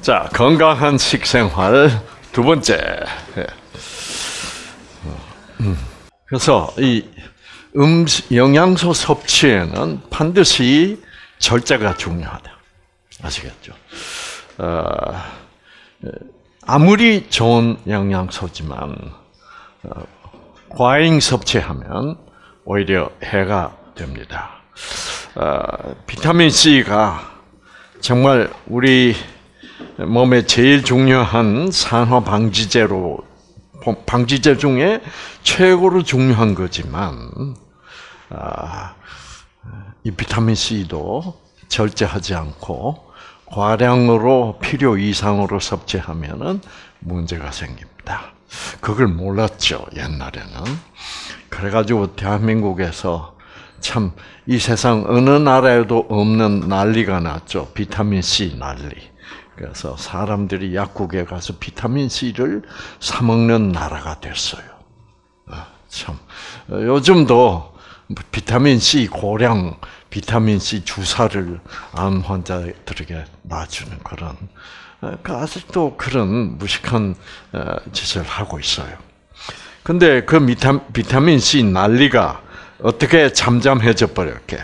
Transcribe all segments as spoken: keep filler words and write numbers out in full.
자, 건강한 식생활 두 번째. 그래서 이 음식 영양소 섭취에는 반드시 절제가 중요하다. 아시겠죠? 어, 아무리 좋은 영양소지만 어, 과잉 섭취하면 오히려 해가 됩니다. 어, 비타민 C가 정말 우리 몸에 제일 중요한 산화 방지제로 방지제 중에 최고로 중요한 거지만 아, 이 비타민 C도 절제하지 않고 과량으로 필요 이상으로 섭취하면은 문제가 생깁니다. 그걸 몰랐죠, 옛날에는. 그래가지고 대한민국에서 참 이 세상 어느 나라에도 없는 난리가 났죠. 비타민 C 난리. 그래서 사람들이 약국에 가서 비타민 C를 사 먹는 나라가 됐어요. 참 요즘도 비타민 C 고량 비타민 C 주사를 암 환자들에게 놔주는 그런 아직도 그런 무식한 짓을 하고 있어요. 근데 그 비타민 C 난리가 어떻게 잠잠해져 버렸게?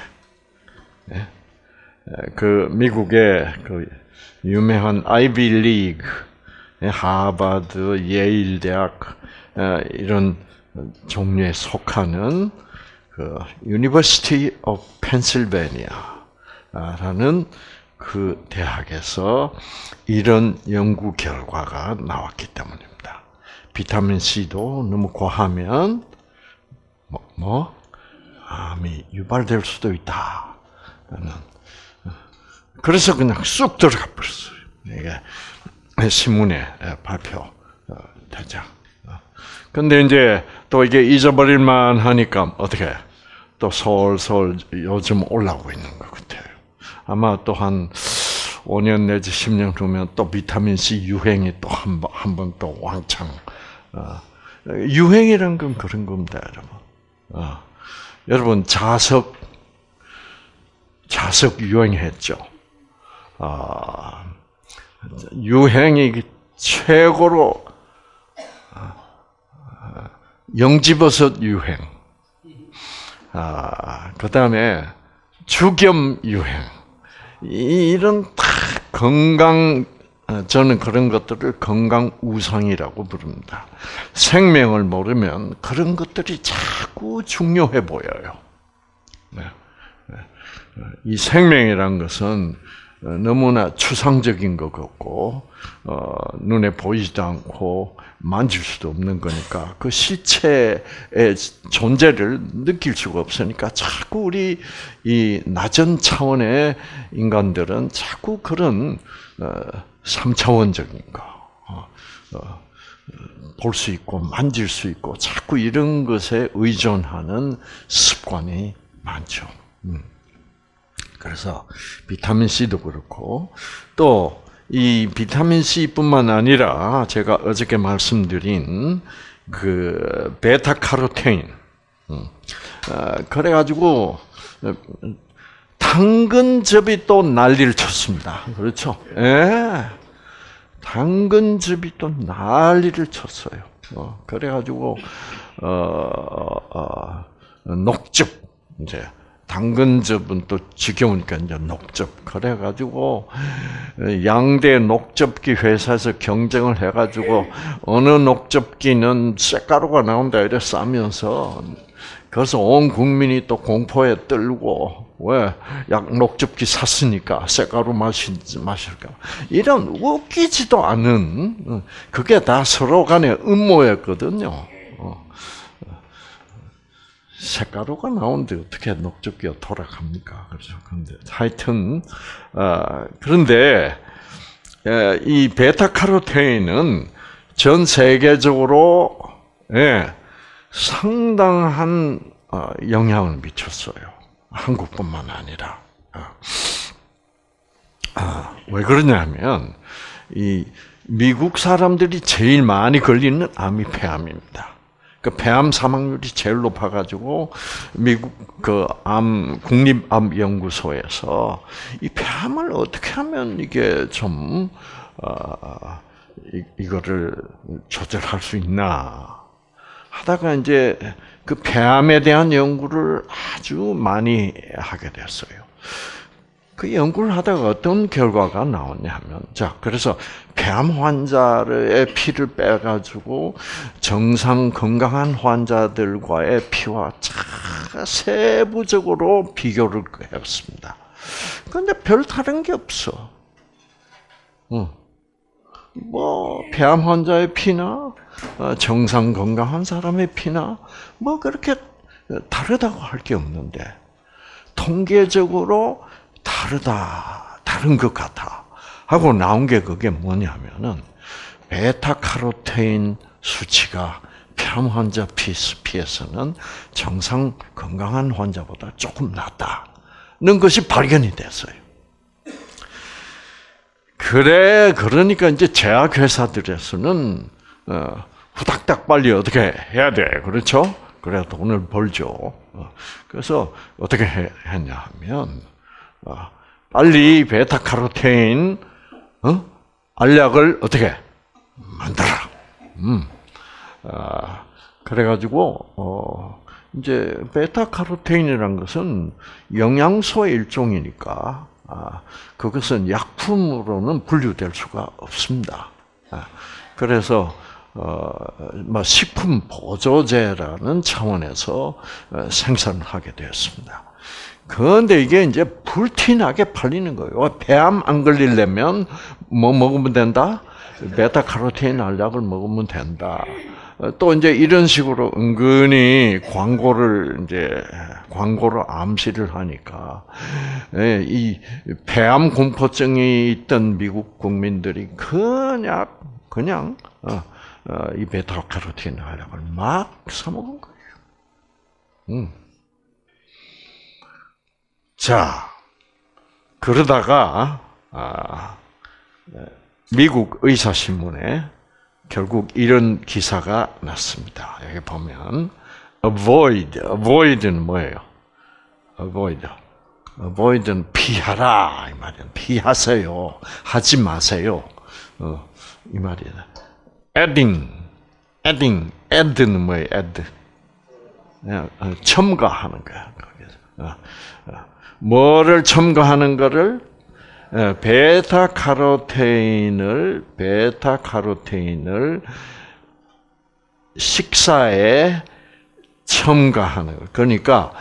그 미국의 그 유명한 아이비 리그, 하버드, 예일 대학 이런 종류에 속하는 그 University of Pennsylvania라는 그 대학에서 이런 연구 결과가 나왔기 때문입니다. 비타민 C도 너무 과하면 뭐, 뭐 암이 유발될 수도 있다. 그래서 그냥 쑥 들어가 버렸어요. 이게 신문에 발표되자. 근데 이제 또 이게 잊어버릴만 하니까 어떻게 또 솔솔 요즘 올라오고 있는 것 같아요. 아마 또 한 오 년 내지 십 년 후면 또 비타민 C 유행이 또 한 번, 한 번 또 왕창. 어, 유행이란 건 그런 겁니다, 여러분. 어, 여러분 자석, 자석 유행했죠. 어, 유행이 최고로 영지버섯 유행, 아, 그 다음에 죽염 유행, 이런 다 건강, 저는 그런 것들을 건강 우상이라고 부릅니다. 생명을 모르면 그런 것들이 자꾸 중요해 보여요. 이 생명이란 것은 너무나 추상적인 것 같고 어, 눈에 보이지도 않고 만질 수도 없는 거니까 그 실체의 존재를 느낄 수가 없으니까 자꾸 우리 이 낮은 차원의 인간들은 자꾸 그런 어, 삼 차원적인 거 어, 어, 볼 수 있고 만질 수 있고 자꾸 이런 것에 의존하는 습관이 많죠. 음. 그래서 비타민 C도 그렇고 또 이 비타민 C뿐만 아니라 제가 어저께 말씀드린 그 베타카로테인, 그래가지고 당근즙이 또 난리를 쳤습니다. 그렇죠? 예, 당근즙이 또 난리를 쳤어요. 그래가지고 어, 어, 녹즙 이제. 당근즙은 또 지겨우니까 이제 녹즙. 그래가지고 양대 녹즙기 회사에서 경쟁을 해가지고 어느 녹즙기는 쇳가루가 나온다 이래 싸면서 그래서 온 국민이 또 공포에 떨고 왜 약 녹즙기 샀으니까 쇳가루 마시 마실까 이런 웃기지도 않은 그게 다 서로 간의 음모였거든요. 쇳가루가 나오는데 어떻게 녹즙기가 돌아갑니까? 그렇죠. 그런데 하여튼 어, 그런데 에, 이 베타카로테인은 전 세계적으로 예, 상당한 어, 영향을 미쳤어요. 한국뿐만 아니라. 어. 아, 왜 그러냐면 이 미국 사람들이 제일 많이 걸리는 암이 폐암입니다. 그 폐암 사망률이 제일 높아가지고 미국 그 암 국립암연구소에서 이 폐암을 어떻게 하면 이게 좀 어, 이, 이거를 조절할 수 있나 하다가 이제 그 폐암에 대한 연구를 아주 많이 하게 됐어요. 그 연구를 하다가 어떤 결과가 나왔냐 하면, 자, 그래서 폐암 환자의 피를 빼가지고 정상 건강한 환자들과의 피와 자, 세부적으로 비교를 해봤습니다. 그런데 별 다른 게 없어. 응. 뭐, 폐암 환자의 피나, 정상 건강한 사람의 피나, 뭐, 그렇게 다르다고 할 게 없는데, 통계적으로 다르다, 다른 것 같아. 하고 나온 게 그게 뭐냐면은, 베타카로테인 수치가 폐암 환자 피에서는 정상 건강한 환자보다 조금 낫다는 것이 발견이 됐어요. 그래, 그러니까 이제 제약회사들에서는, 어, 후닥닥 빨리 어떻게 해야 돼. 그렇죠? 그래야 돈을 벌죠. 어, 그래서 어떻게 해, 했냐 하면, 어, 빨리 베타카로테인, 어? 알약을 어떻게 만들어. 음. 아, 그래가지고, 어, 이제 베타카로테인이라는 것은 영양소의 일종이니까, 아, 그것은 약품으로는 분류될 수가 없습니다. 아, 그래서 어, 뭐 식품 보조제라는 차원에서 어, 생산을 하게 되었습니다. 그런데 이게 이제 불티나게 팔리는 거예요. 폐암 안 걸리려면 뭐 먹으면 된다? 베타카로테인 알약을 먹으면 된다. 또 이제 이런 식으로 은근히 광고를 이제 광고를 암시를 하니까 이 폐암 공포증이 있던 미국 국민들이 그냥 그냥 이 베타카로틴 알약을 막 사먹은 거예요. 음. 자, 그러다가 아, 미국 의사신문에 결국 이런 기사가 났습니다. 여기 보면 avoid, avoid는 뭐예요? avoid, avoid는 피하라 이 말이에요. 피하세요. 하지 마세요. 어, 이 말이에요. adding, adding, add는 뭐예요? add, 첨가하는 거야. 어, 어. 뭐를 첨가하는 거를 베타카로테인을 베타카로테인을 식사에 첨가하는 거. 그러니까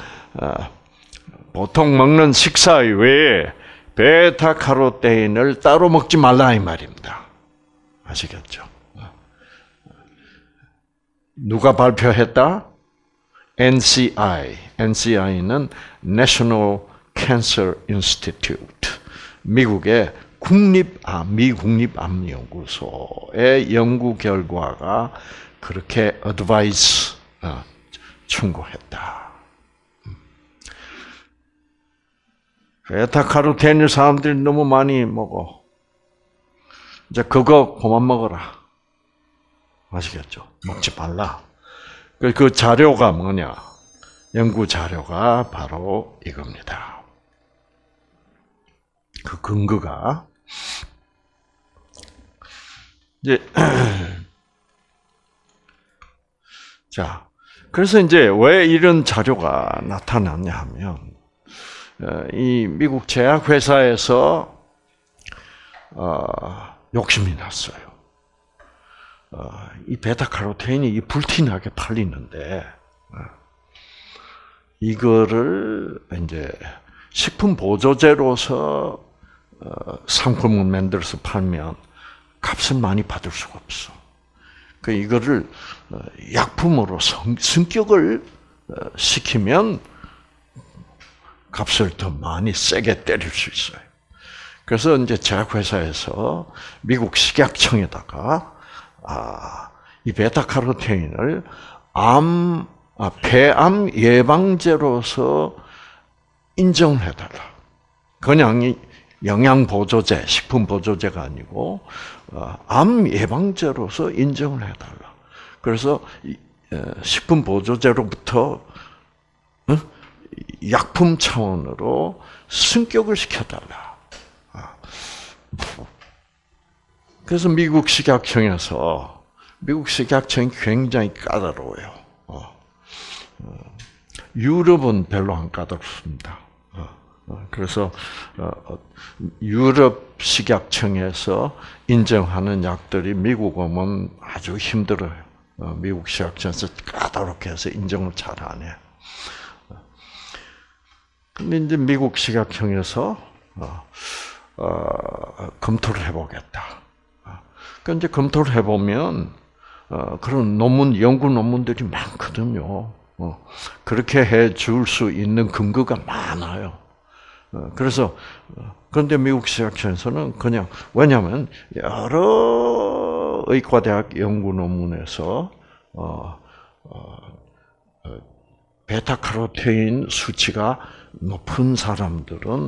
보통 먹는 식사 외에 베타카로테인을 따로 먹지 말라 이 말입니다. 아시겠죠? 누가 발표했다? 엔 씨 아이. 엔 씨 아이는 National Cancer Institute. 미국의 국립암, 미국립암연구소의 연구 결과가 그렇게 어드바이스, 어, 충고했다. 베타카로틴을 사람들이 너무 많이 먹어. 이제 그거 그만 먹어라. 아시겠죠? 먹지 말라. 그 자료가 뭐냐? 연구 자료가 바로 이겁니다. 그 근거가 이제 자, 그래서 이제 왜 이런 자료가 나타났냐 하면 이 미국 제약 회사에서 어, 욕심이 났어요. 어, 이 베타카로테인이 이 불티나게 팔리는데 어, 이거를 이제 식품 보조제로서 어, 상품을 만들어서 팔면 값을 많이 받을 수가 없어. 그 이거를 어, 약품으로 성, 성격을 어, 시키면 값을 더 많이 세게 때릴 수 있어요. 그래서 이제 제약회사에서 미국 식약청에다가 아, 이 베타카로테인을 암, 아, 폐암 예방제로서 인정을 해달라. 그냥 영양보조제, 식품보조제가 아니고 암 예방제로서 인정을 해달라. 그래서 식품보조제로부터 약품 차원으로 승격을 시켜달라. 그래서 미국 식약청에서 미국 식약청이 굉장히 까다로워요. 어. 어. 유럽은 별로 안 까다롭습니다. 어. 어. 그래서 어, 유럽 식약청에서 인정하는 약들이 미국 오면 아주 힘들어요. 어. 미국 식약청에서 까다롭게 해서 인정을 잘 안 해요. 근데 이제 미국 식약청에서 어, 어, 검토를 해보겠다. 그 이제 검토를 해보면 어, 그런 논문, 연구 논문들이 많거든요. 어, 그렇게 해줄 수 있는 근거가 많아요. 어, 그래서 그런데 미국 식약청에서는 그냥 왜냐하면 여러 의과대학 연구 논문에서 어, 어, 베타카로테인 수치가 높은 사람들은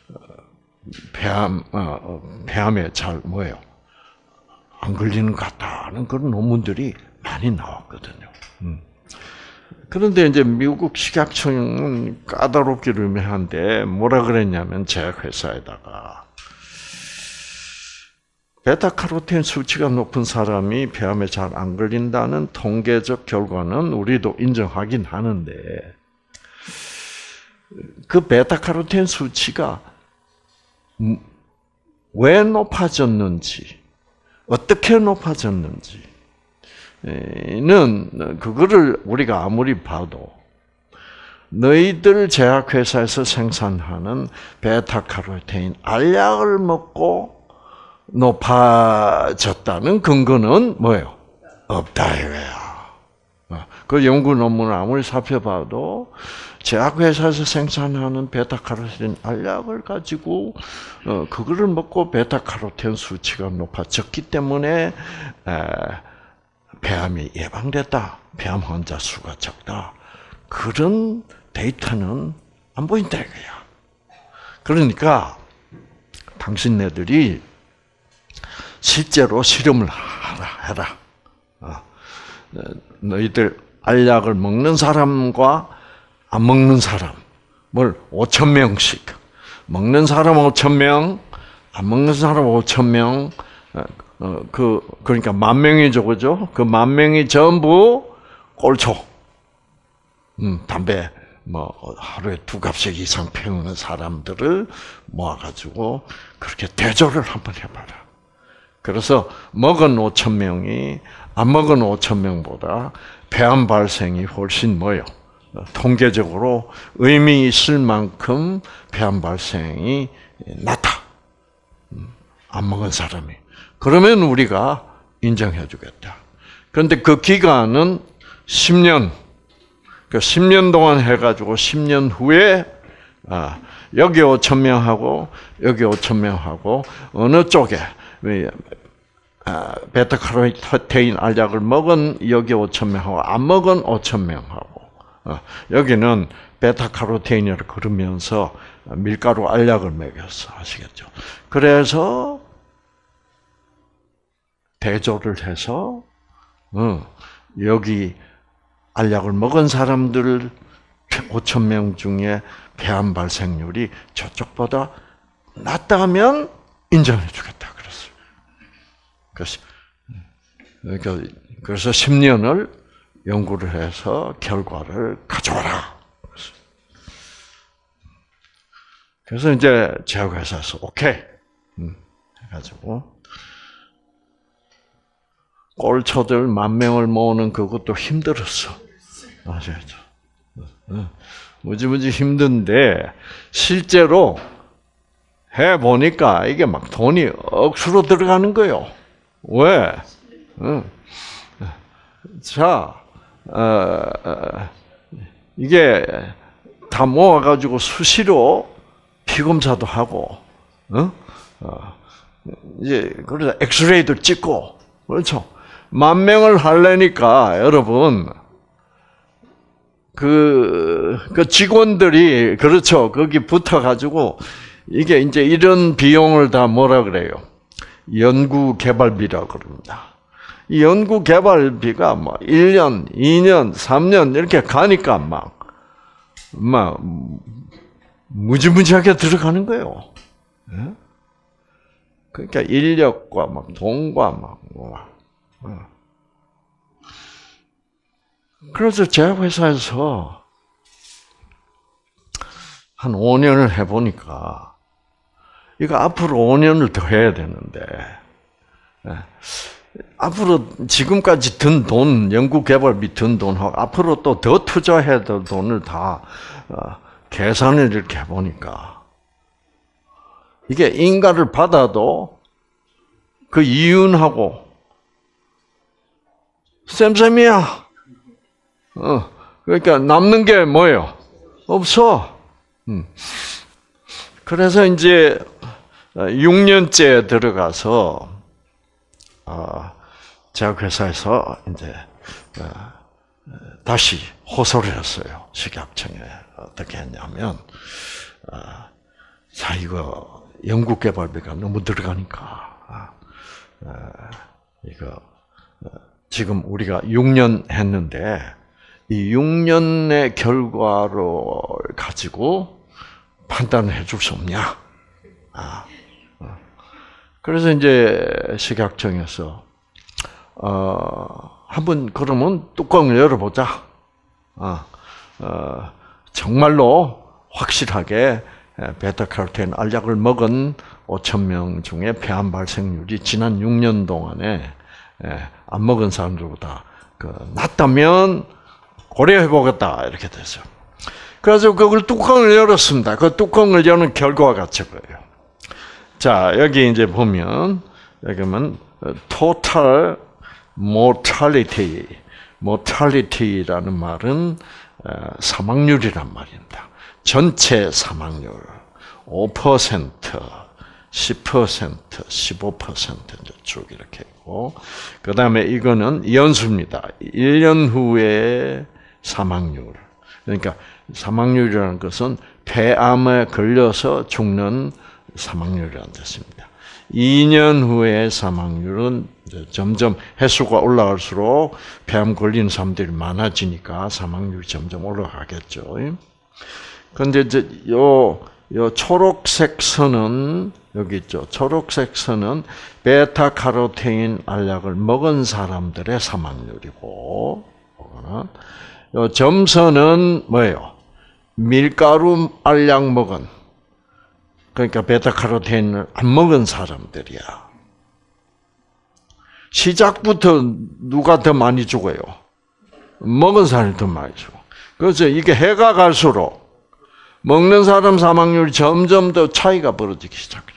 폐암, 어, 폐암에 잘 뭐예요? 안 걸리는 것 같다는 그런 논문들이 많이 나왔거든요. 음. 그런데 이제 미국 식약청은 까다롭기로 한데 뭐라 그랬냐면 제약회사에다가 베타카로틴 수치가 높은 사람이 폐암에 잘 안 걸린다는 통계적 결과는 우리도 인정하긴 하는데 그 베타카로틴 수치가 왜 높아졌는지 어떻게 높아졌는지는 그거를 우리가 아무리 봐도 너희들 제약회사에서 생산하는 베타카로테인 알약을 먹고 높아졌다는 근거는 뭐예요? 없다 이거야. 그 연구 논문을 아무리 살펴봐도 제약회사에서 생산하는 베타카로틴 알약을 가지고 어, 그거를 먹고 베타카로틴 수치가 높아졌기 때문에 에, 폐암이 예방됐다. 폐암 환자 수가 적다. 그런 데이터는 안 보인다 이거야. 그러니까 당신네들이 실제로 실험을 하라 해라. 어, 너희들 알약을 먹는 사람과 안 먹는 사람을 오천 명씩 먹는 사람 오천 명, 안 먹는 사람 오천 명, 어, 그 그러니까 만 명이죠, 그죠? 그 만 명이 전부 꼴초, 음, 담배 뭐 하루에 두 갑씩 이상 피우는 사람들을 모아가지고 그렇게 대조를 한번 해봐라. 그래서 먹은 오천 명이 안 먹은 오천 명보다 폐암 발생이 훨씬 뭐요? 통계적으로 의미 있을 만큼 폐암 발생이 낮다. 안 먹은 사람이. 그러면 우리가 인정해 주겠다. 그런데 그 기간은 십 년. 그 십 년 동안 해가지고 십 년 후에 아, 여기 오천 명하고 여기 오천 명하고 어느 쪽에 아, 베타카로테인 알약을 먹은 여기 오천 명하고 안 먹은 오천 명하고 어, 여기는 베타카로테인을 그러면서 밀가루 알약을 먹였어. 아시겠죠? 그래서 대조를 해서 어, 여기 알약을 먹은 사람들 오천 명 중에 폐암 발생률이 저쪽보다 낮다면 인정해 주겠다 그랬어요. 그래서, 그러니까 그래서 십 년을 연구를 해서 결과를 가져와라. 그래서 이제 제약회사에서 오케이 해가지고 꼴초들 만 명을 모으는 그것도 힘들었어. 아시겠죠? 무지무지 힘든데 실제로 해 보니까 이게 막 돈이 억수로 들어가는 거요. 왜? 자, 어, 이게 다 모아가지고 수시로 피검사도 하고, 어? 어, 이제 그러다 엑스레이도 찍고, 그렇죠? 만 명을 하려니까 여러분 그, 그 직원들이 그렇죠 거기 붙어가지고 이게 이제 이런 비용을 다 뭐라 그래요? 연구 개발비라고 그럽니다. 이 연구 개발비가 뭐 일 년, 이 년, 삼 년 이렇게 가니까 막, 막 무지무지하게 들어가는 거예요. 그러니까 인력과 막 돈과 막 뭐. 그래서 제 회사에서 한 오 년을 해보니까 이거 앞으로 오 년을 더 해야 되는데 앞으로 지금까지 든 돈, 연구개발비 든 돈하고 앞으로 또 더 투자해야 될 돈을 다 계산을 이렇게 해보니까 이게 인가를 받아도 그 이윤하고 쌤쌤이야. 어, 그러니까 남는 게 뭐예요? 없어. 음. 그래서 이제 육 년째 들어가서 어, 제가 회사에서 이제 어, 다시 호소를 했어요. 식약청에 어떻게 했냐면, 어, 자 이거 연구개발비가 너무 들어가니까 어, 이거 어, 지금 우리가 육 년 했는데 이 육 년의 결과를 가지고 판단을 해줄 수 없냐? 아, 어. 그래서 이제 식약청에서 어, 한번 그러면 뚜껑을 열어보자. 어, 어, 정말로 확실하게 베타카로틴 알약을 먹은 오천 명 중에 폐암 발생률이 지난 육 년 동안에 안 먹은 사람들보다 그 낮다면 고려해보겠다 이렇게 됐어요. 그래서 그걸 뚜껑을 열었습니다. 그 뚜껑을 여는 결과가 저거예요. 자 여기 이제 보면 여기면 total mortality, mortality라는 말은 사망률이란 말입니다. 전체 사망률 오 퍼센트, 십 퍼센트, 십오 퍼센트 쭉 이렇게 있고, 그 다음에 이거는 연수입니다. 일 년 후에 사망률. 그러니까 사망률이라는 것은 폐암에 걸려서 죽는 사망률이라는 뜻입니다. 이 년 후에 사망률은 점점 횟수가 올라갈수록 폐암 걸리는 사람들이 많아지니까 사망률이 점점 올라가겠죠. 그런데 이제 요, 요 초록색 선은 여기 있죠. 초록색 선은 베타카로테인 알약을 먹은 사람들의 사망률이고, 요 점선은 뭐예요? 밀가루 알약 먹은, 그러니까 베타카로테인을 안 먹은 사람들이야. 시작부터 누가 더 많이 죽어요? 먹은 사람이 더 많이 죽어. 그래서 이게 해가 갈수록 먹는 사람 사망률이 점점 더 차이가 벌어지기 시작해요.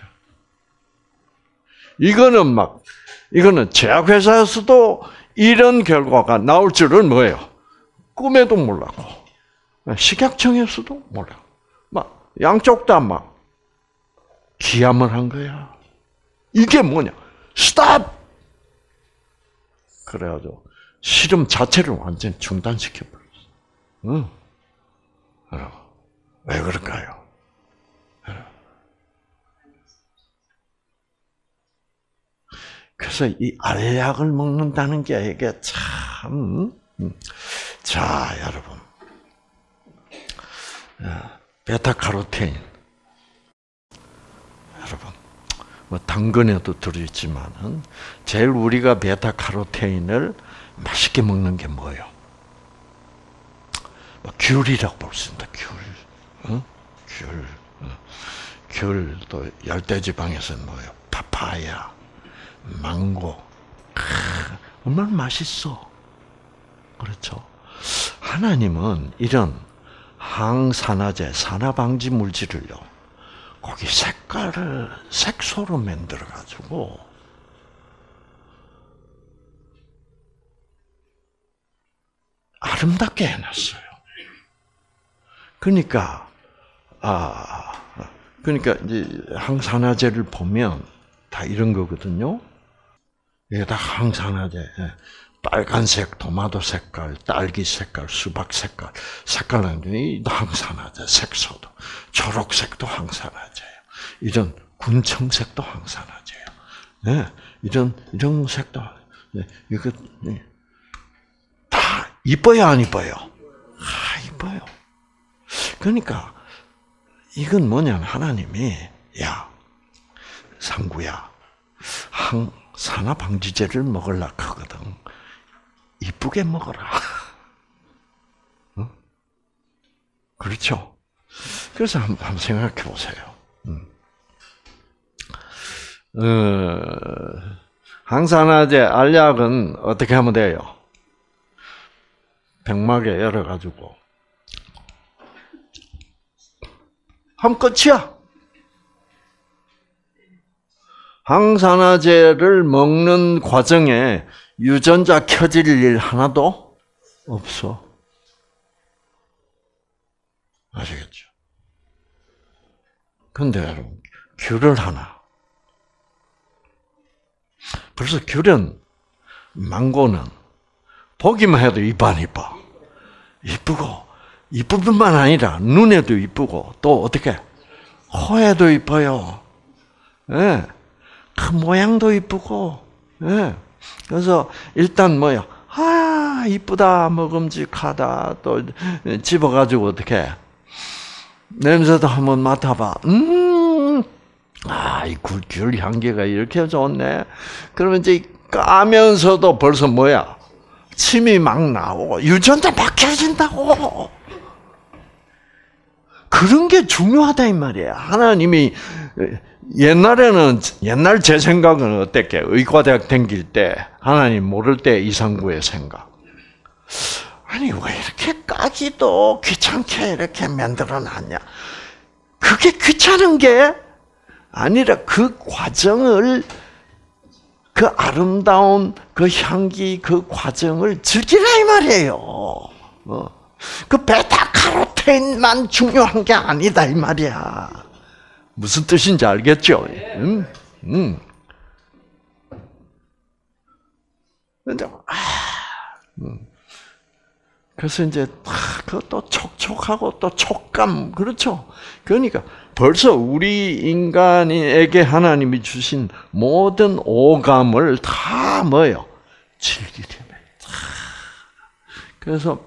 이거는 막, 이거는 제약회사에서도 이런 결과가 나올 줄은 뭐예요? 꿈에도 몰랐고, 식약청에서도 몰라. 막, 양쪽 다 막, 기함을 한 거야. 이게 뭐냐? 스탑! 그래가지고, 실험 자체를 완전히 중단시켜버렸어. 응. 왜 그럴까요? 그래서 이 알약을 먹는다는 게 이게 참, 자, 여러분. 베타카로테인. 여러분, 뭐, 당근에도 들어있지만은, 제일 우리가 베타카로테인을 맛있게 먹는 게 뭐예요? 뭐 귤이라고 볼 수 있습니다, 귤. 어? 귤. 어. 귤, 또 열대지방에서는 뭐예요? 파파야. 망고, 크, 얼마나 맛있어. 그렇죠. 하나님은 이런 항산화제, 산화방지 물질을요, 거기 색깔을 색소로 만들어가지고, 아름답게 해놨어요. 그러니까, 아, 그러니까 이제 항산화제를 보면 다 이런 거거든요. 이게 다 항산화제. 빨간색 토마토 색깔, 딸기 색깔, 수박 색깔, 색깔은 이 항산화제, 색소도. 초록색도 항산화제예요. 이런 군청색도 항산화제예요. 네, 이런 이런 색도. 네, 이거 네. 다 이뻐요, 안 이뻐요? 아, 이뻐요. 그러니까 이건 뭐냐면 하나님이 야, 상구야. 항산화방지제를 먹으려고 하거든. 이쁘게 먹어라. 어? 그렇죠? 그래서 한번, 한번 생각해 보세요. 음. 어, 항산화제, 알약은 어떻게 하면 돼요? 백막에 열어가지고 하면 끝이야. 항산화제를 먹는 과정에 유전자 켜질 일 하나도 없어. 아시겠죠? 근데 여러분, 귤을 하나. 벌써 귤은, 망고는 보기만 해도 이뻐 이뻐. 이쁘고, 이쁠 뿐만 아니라 눈에도 이쁘고 또 어떻게? 코에도 이뻐요. 예. 그 모양도 이쁘고. 예. 그래서 일단 뭐야? 아, 이쁘다, 먹음직하다. 또 집어가지고 어떻게? 냄새도 한번 맡아봐. 음, 아, 이 귤 향기가 이렇게 좋네. 그러면 이제 까면서도 벌써 뭐야? 침이 막 나오고 유전자 막 켜진다고. 그런 게 중요하다 이 말이야. 하나님이 옛날에는 옛날 제 생각은 어땠게? 의과대학 다닐 때 하나님 모를 때 이상구의 생각. 아니 왜 이렇게 까기도 귀찮게 이렇게 만들어놨냐? 그게 귀찮은 게 아니라 그 과정을 그 아름다운 그 향기 그 과정을 즐기라 이 말이에요. 어. 그 베타카로틴만 중요한 게 아니다 이 말이야. 무슨 뜻인지 알겠죠? 음, 음. 근데 아, 음. 그래서 이제 그것도 촉촉하고 또 촉감 그렇죠. 그러니까 벌써 우리 인간에게 하나님이 주신 모든 오감을 다 뭐요? 즐기려면. 그래서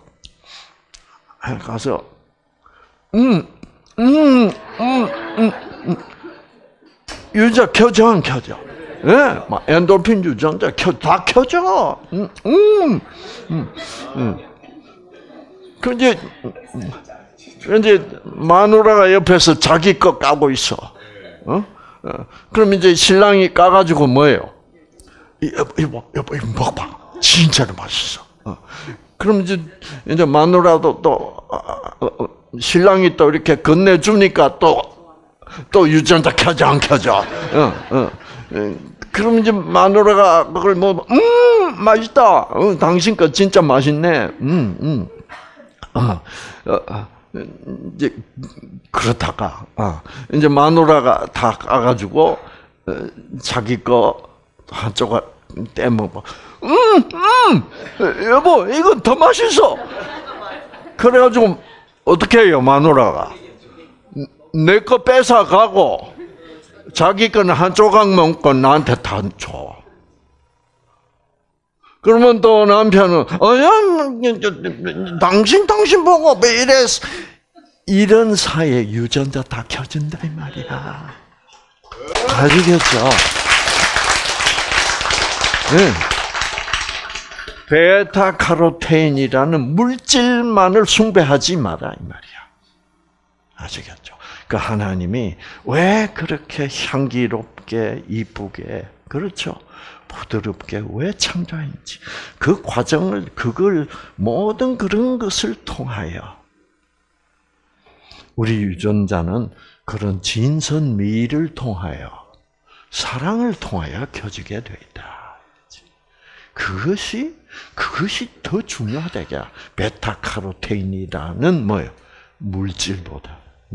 가서 음, 음, 음, 음, 음. 유전자 켜져 안 켜져? 예, 네, 막 엔돌핀 유전자 켜, 다 켜져. 음, 음, 음, 음. 그 이제 이제 마누라가 옆에서 자기 거 까고 있어. 어? 어. 그럼 이제 신랑이 까가지고 뭐예요? 여보, 여보, 여보, 이거 먹어봐. 진짜로 맛있어. 어. 그럼 이제 이제 마누라도 또 어, 어, 신랑이 또 이렇게 건네주니까 또 또 유전자 켜져 안 켜져? 어, 어. 그럼 이제 마누라가 그걸 뭐, 음, 맛있다. 어, 당신 거 진짜 맛있네. 음, 음. 어, 어, 이제 그렇다가 어, 이제 마누라가 다 까가지고 어, 자기 거 한쪽을 떼먹어. 음, 음, 여보, 이거 더 맛있어. 그래가지고 어떻게 해요, 마누라가? 내 거 뺏어 가고 자기 거는 한 조각 먹고 나한테 다 줘. 그러면 또 남편은 어야 당신 당신 보고 왜 이래? 이런 사이에 유전자 다 켜진다 이 말이야. 아시겠죠? 네. 베타카로틴이라는 물질만을 숭배하지 마라 이 말이야. 아시겠죠? 그 하나님이 왜 그렇게 향기롭게 이쁘게 그렇죠? 부드럽게 왜 창조했는지 그 과정을 그걸 모든 그런 것을 통하여 우리 유전자는 그런 진선미를 통하여 사랑을 통하여 켜지게 되어 있다. 그것이 그것이 더 중요하다. 베타카로틴이라는 뭐예요? 물질보다.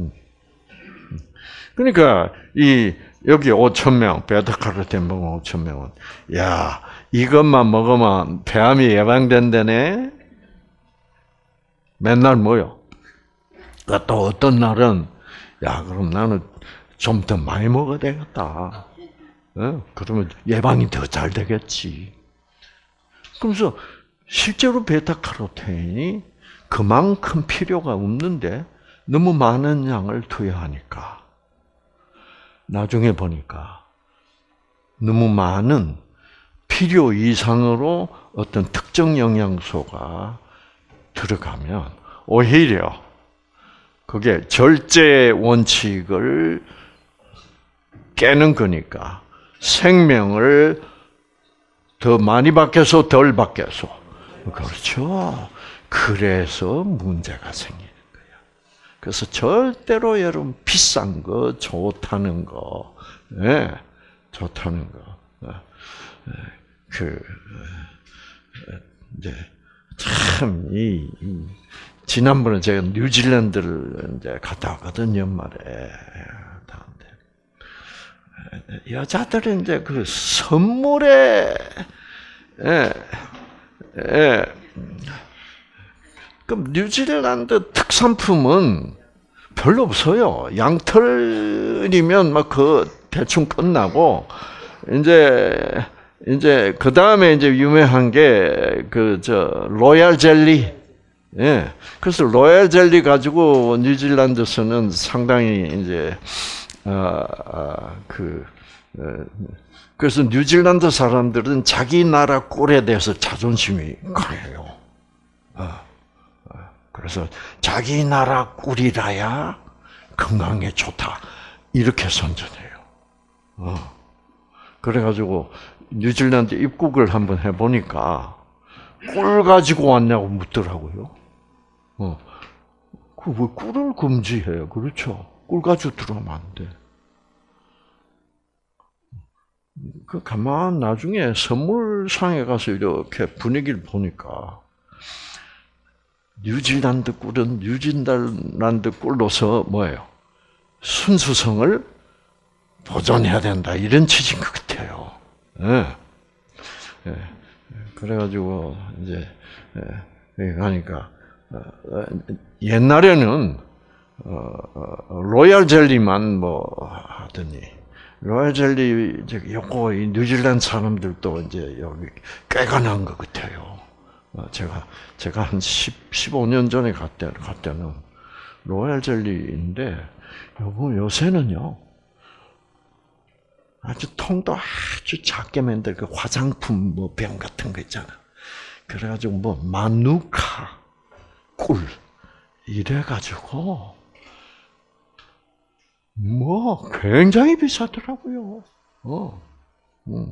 그러니까 이 여기 오천 명 베타카로틴 먹으면 오천 명은 야 이것만 먹으면 폐암이 예방된다네. 맨날 뭐요? 또 어떤 날은 야 그럼 나는 좀 더 많이 먹어야 되겠다. 어? 그러면 예방이 더 잘 되겠지. 그래서 실제로 베타카로틴이 그만큼 필요가 없는데 너무 많은 양을 투여하니까 나중에 보니까 너무 많은 필요 이상으로 어떤 특정 영양소가 들어가면 오히려 그게 절제 원칙을 깨는 거니까 생명을 더 많이 받겠소, 덜 받겠소. 그렇죠. 그래서 문제가 생기는 거예요. 그래서 절대로 여러분 비싼 거, 좋다는 거, 예, 좋다는 거, 그 이제 참 이 지난번에 제가 뉴질랜드를 이제 갔다 왔거든요, 연말에. 여자들은 이제 그 선물에, 예, 예. 그럼 뉴질랜드 특산품은 별로 없어요. 양털이면 막 그 대충 끝나고, 이제, 이제, 그 다음에 이제 유명한 게, 그, 저, 로얄 젤리. 예. 그래서 로얄 젤리 가지고 뉴질랜드에서는 상당히 이제, 아, 아, 그, 어, 그래서 뉴질랜드 사람들은 자기 나라 꿀에 대해서 자존심이 강해요. 어, 어, 그래서 자기 나라 꿀이라야 건강에 좋다. 이렇게 선전해요. 어. 그래가지고 뉴질랜드 입국을 한번 해보니까 꿀 가지고 왔냐고 묻더라고요. 어. 그 왜 꿀을 금지해요? 그렇죠. 꿀 가지고 들어오면 안 돼. 그 가만 나중에 선물상에 가서 이렇게 분위기를 보니까 뉴질랜드 꿀은 뉴질랜드 꿀로서 뭐예요? 순수성을 보존해야 된다 이런 취지인 것 같아요. 예. 예. 그래가지고 이제 예. 하니까 옛날에는 어, 로얄 젤리만 뭐 하더니 로얄 젤리 이제 요거 이 뉴질랜드 사람들도 이제 여기 꽤가 난 것 같아요. 제가 제가 한 십, 십오 년 전에 갔때 갔때는 로얄 젤리인데 요거 요새는요 아주 통도 아주 작게 만들 그 화장품 뭐 병 같은 거 있잖아. 그래가지고 뭐 마누카 꿀 이래가지고. 뭐 굉장히 비싸더라고요. 어, 음.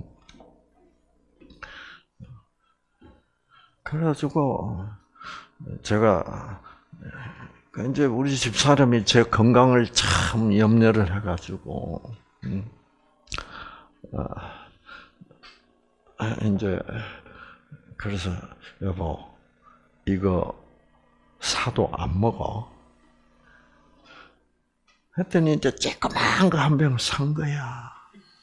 그래가지고 제가 이제 우리 집 사람이 제 건강을 참 염려를 해가지고 음. 아, 이제 그래서 여보 이거 사도 안 먹어. 했더니 이제 쬐끄만 거 한 병 산 거야.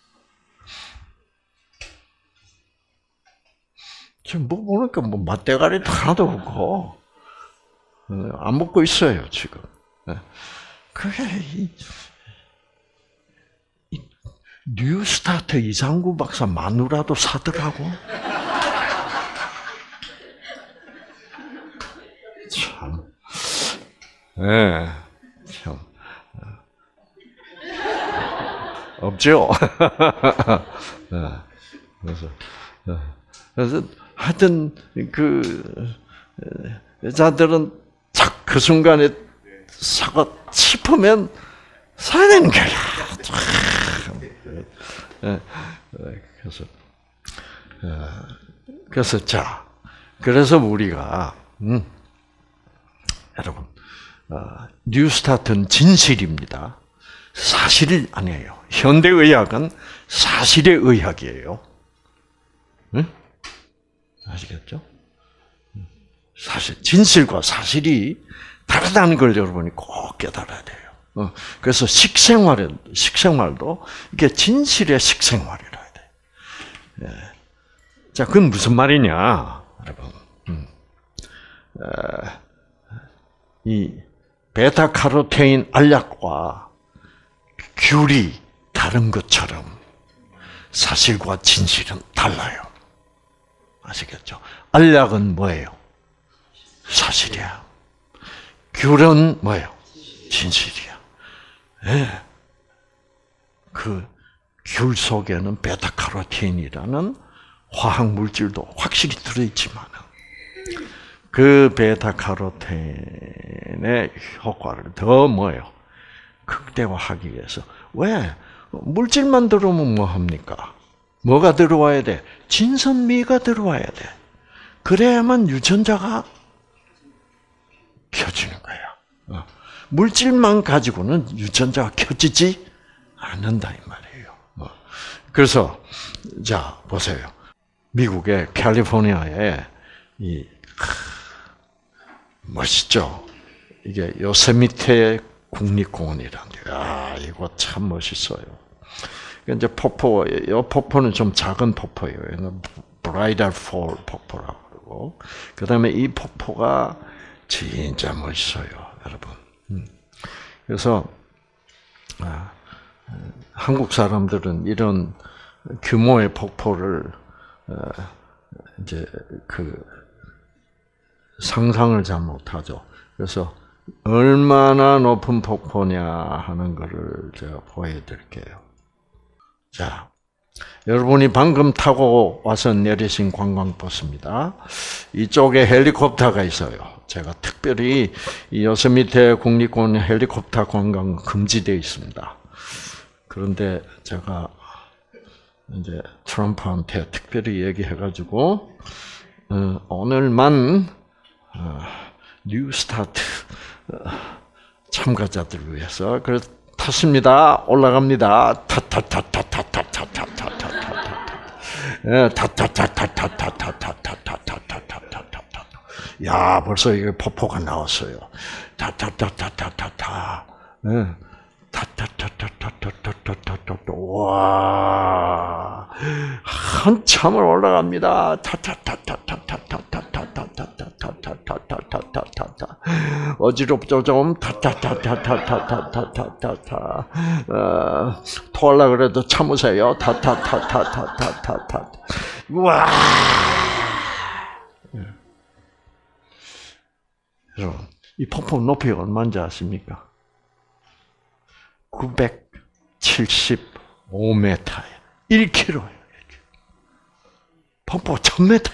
지금 뭐 보니까 뭐 맛대가리도 하나도 없고 안 먹고 있어요 지금. 그게 이, 이 뉴스타트 이상구 박사 마누라도 사더라고. 참, 예, 네, 참. 없죠. 그래서 그래서 하여튼 그 여자들은 착 그 순간에 사고 싶으면 사야 되는 거야. 그래서 그래서 자 그래서 우리가 음, 여러분 뉴스타트는 진실입니다. 사실이 아니에요. 현대의학은 사실의 의학이에요. 응? 아시겠죠? 사실, 진실과 사실이 다르다는 걸 여러분이 꼭 깨달아야 돼요. 어, 그래서 식생활은, 식생활도 이게 진실의 식생활이라 해야 돼. 예. 자, 그건 무슨 말이냐, 여러분. 음. 어, 이 베타카로테인 알약과 귤이 다른 것처럼 사실과 진실은 달라요. 아시겠죠? 알약은 뭐예요? 사실이야. 귤은 뭐예요? 진실이야. 네. 그 귤 속에는 베타카로틴이라는 화학 물질도 확실히 들어있지만 그 베타카로틴의 효과를 더 뭐예요? 극대화하기 위해서. 왜? 물질만 들어오면 뭐 합니까? 뭐가 들어와야 돼? 진선미가 들어와야 돼. 그래야만 유전자가 켜지는 거야. 물질만 가지고는 유전자가 켜지지 않는다 이 말이에요. 그래서 자 보세요. 미국의 캘리포니아에 이 멋있죠. 이게 요세미테 국립공원이란데, 아 이거 참 멋있어요. 이제 폭포, 이 폭포는 좀 작은 포포예요. 브라이달 폴 폭포라고 그러고, 그 다음에 이 폭포가 진짜 멋있어요, 여러분. 그래서 아, 한국 사람들은 이런 규모의 폭포를 어, 이제 그 상상을 잘 못하죠. 그래서 얼마나 높은 폭포냐 하는 것을 제가 보여드릴게요. 자, 여러분이 방금 타고 와서 내리신 관광버스입니다. 이쪽에 헬리콥터가 있어요. 제가 특별히 이 요세미테 국립공원 헬리콥터 관광 금지되어 있습니다. 그런데 제가 이제 트럼프한테 특별히 얘기해가지고 어, 오늘만 어, 뉴 스타트 어, 참가자들을 위해서 그래서 탔습니다. 올라갑니다. 타타타타타타타타타타타타. 예, 타타타타타타타타타타타타타타타. 야, 벌써 이게 폭포가 나왔어요. 타타타타타타타. 예. 타타타타타타타타타. 와. 한참을 올라갑니다. 타타타타타타타타타타타타타타타타타타. 어지럽죠 좀. 타타타타타타타타타타타. 어, 토하려 그래도 참으세요. 타타타타타타타타. 와. 여러분, 이 폭포 높이 얼마인지 아십니까? 구백칠십오 미터예요. 일 킬로미터예요. 폭포 천 미터.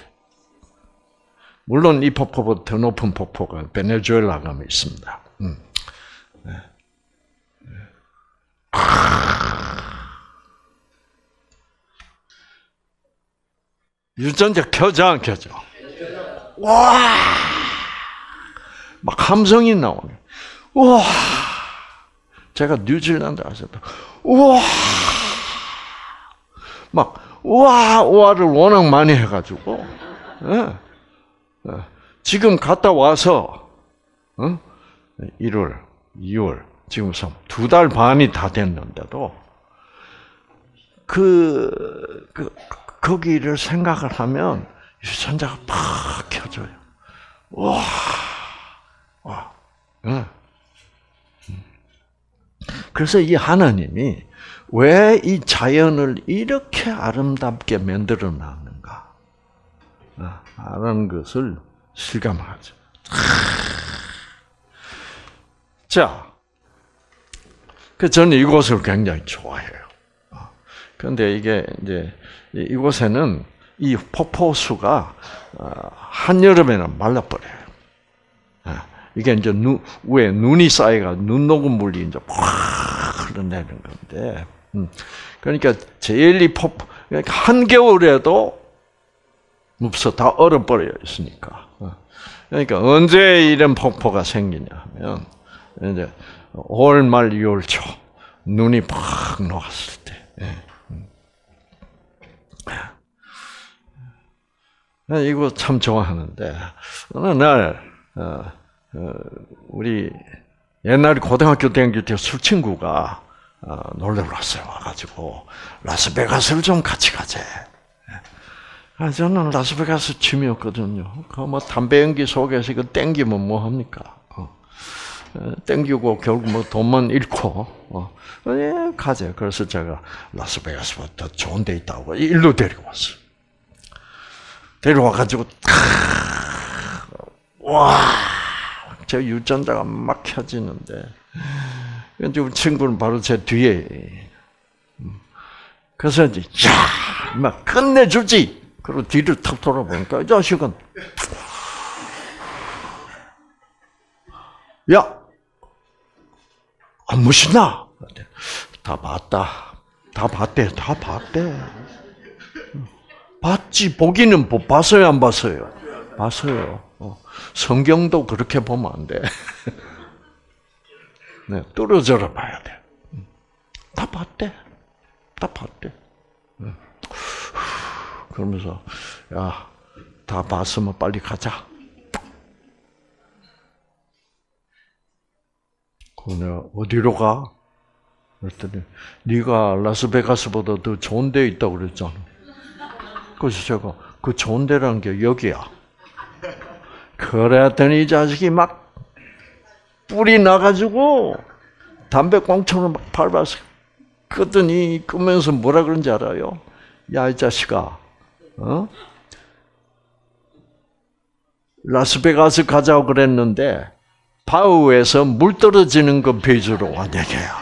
물론 이 폭포보다 더 높은 폭포가 베네수엘라 가면 있습니다. 음. 네. 네. 유전자 켜져 안 켜져? 와! 막 함성이 나오네. 와! 제가 뉴질랜드 가서 우와! 막 우와! 우와를 워낙 많이 해가지고 예. 예. 지금 갔다 와서 어? 일월, 이월 지금 두 달 반이 다 됐는데도 그, 그 거기를 생각을 하면 유전자가 팍 켜져요. 와! 와! 예. 그래서 이 하나님이 왜 이 자연을 이렇게 아름답게 만들어 놨는가 하는 것을 실감하죠. 자, 그 저는 이곳을 굉장히 좋아해요. 그런데 이게 이제 이곳에는 이 폭포수가 한여름에는 말라버려요. 이게 이제 눈, 위에 눈이 쌓여가 눈 녹은 물이 이제 확 흘러내리는 건데, 음. 그러니까 제일 이 폭포, 그러니까 한겨울에도 없어 다 얼어버려 있으니까. 그러니까 언제 이런 폭포가 생기냐 하면 이제 오월 말 유월 초 눈이 팍 녹았을 때. 예. 이거 참 좋아하는데 어느 날. 어, 어, 우리 옛날에 고등학교 다닐 때 술 친구가 어, 놀러 왔어요. 와가지고 라스베가스를 좀 같이 가재. 아, 저는 라스베가스 취미였거든요. 그 뭐 담배 연기 속에서 이거 땡기면 뭐 합니까? 어. 땡기고 결국 뭐 돈만 잃고 어. 예, 가재. 그래서 제가 라스베가스보다 좋은 데 있다고 일로 데리고 왔어요. 데려와가지고 와. 제 유전자가 막 켜지는데, 지금 친구는 바로 제 뒤에. 그래서 이제 야, 막 끝내주지. 그리고 뒤를 탁 돌아보니까 이 자식은 야, 안 무시나? 다 봤다. 다 봤대. 다 봤대. 봤지. 보기는 못 봤어요, 안 봤어요? 봤어요. 어. 성경도 그렇게 보면 안 돼. 네, 떨어져라 봐야 돼. 다 봤대. 다 봤대. 그러면서 야, 다 봤으면 빨리 가자. 그래, 어디로 가? 그랬더니 네가 라스베가스보다 더 좋은 데 있다고 그랬잖아. 그래서 제가 그 좋은 데라는 게 여기야. 그랬더니 이 자식이 막 뿔이 나가지고 담배꽁초를 막 밟아서 끄더니 끄면서 뭐라 그런지 알아요? 야, 이 자식아, 어? 라스베가스 가자고 그랬는데 바우에서 물 떨어지는 거 베이주로 왔냐냐.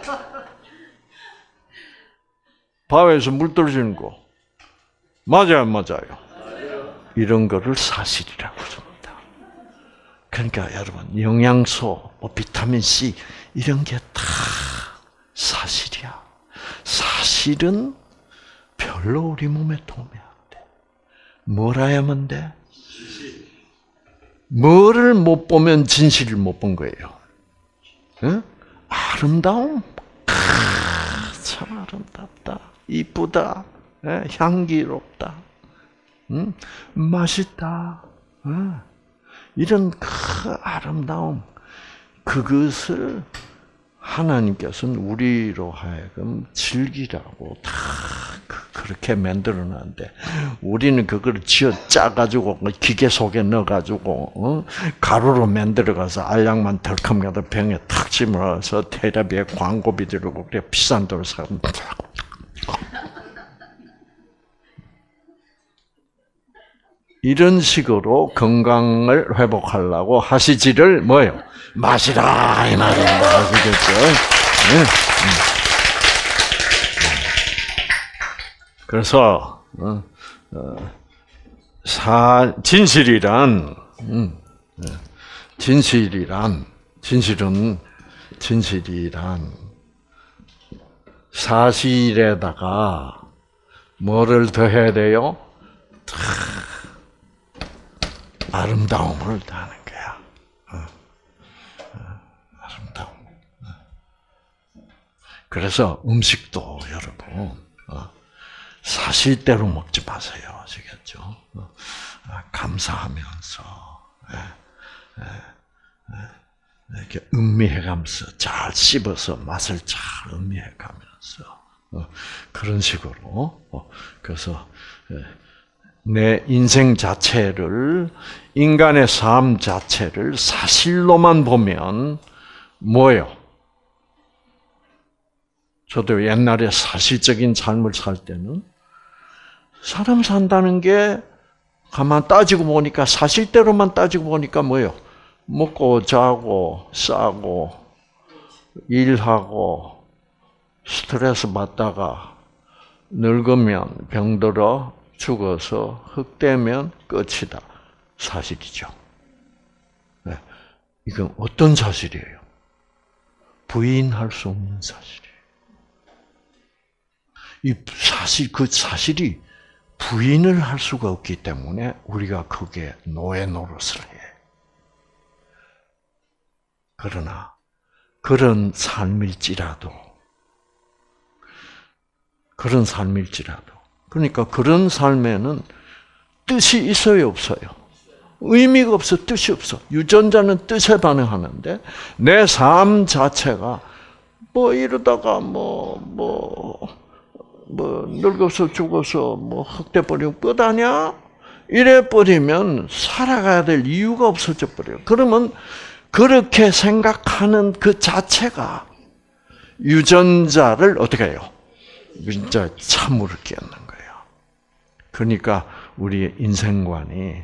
바우에서 물 떨어지는 거 맞아요, 맞아요. 이런 거를 사실이라고 합니다. 그러니까 여러분, 영양소, 뭐 비타민 C 이런 게 다 사실이야. 사실은 별로 우리 몸에 도움이 안 돼. 뭘 해야만 돼? 뭐를 못 보면 진실을 못 본 거예요. 응? 아름다움? 아, 참 아름답다. 이쁘다. 예, 향기롭다. 응? 맛있다. 응? 이런 그 아름다움, 그것을 하나님께서는 우리로 하여금 즐기라고 다 그렇게 만들어놨는데, 우리는 그걸 쥐어 짜가지고 기계 속에 넣어가지고 어? 가루로 만들어가서 알약만 덜컹하다 병에 탁 집어넣어서 텔레비에 광고비 들고 그래 비싼 돈을 사면 이런 식으로 건강을 회복하려고 하시지를 뭐요? 마시라 이 말입니다. 그렇죠? 네. 그래서 어, 어, 사 진실이란 음, 진실이란 진실은 진실이란 사실에다가 뭐를 더해야 돼요? 아름다움을 더하는 거야. 어, 어, 아름다움. 그래서 음식도 여러분 어, 사실대로 먹지 마세요. 아시겠죠? 어, 감사하면서 예, 예, 예, 이렇게 음미해가면서 잘 씹어서 맛을 잘 음미해가면서 어, 그런 식으로 어, 그래서 예, 내 인생 자체를, 인간의 삶 자체를 사실로만 보면 뭐예요? 저도 옛날에 사실적인 삶을 살 때는 사람 산다는 게 가만 따지고 보니까 사실대로만 따지고 보니까 뭐예요? 먹고 자고 싸고 일하고 스트레스 받다가 늙으면 병들어 죽어서 흙되면 끝이다. 사실이죠. 네. 이건 어떤 사실이에요? 부인할 수 없는 사실이에요. 이 사실, 그 사실이 부인을 할 수가 없기 때문에 우리가 그게 노예 노릇을 해. 그러나 그런 삶일지라도 그런 삶일지라도 그러니까 그런 삶에는 뜻이 있어요, 없어요? 의미가 없어, 뜻이 없어. 유전자는 뜻에 반응하는데 내 삶 자체가 뭐 이러다가 뭐 뭐 뭐 늙어서 죽어서 뭐 흑돼 버리면 끝 아니야? 이래 버리면 살아가야 될 이유가 없어져 버려요. 그러면 그렇게 생각하는 그 자체가 유전자를 어떻게 해요? 진짜 참으로 깨닫는 거예요. 그러니까 우리의 인생관이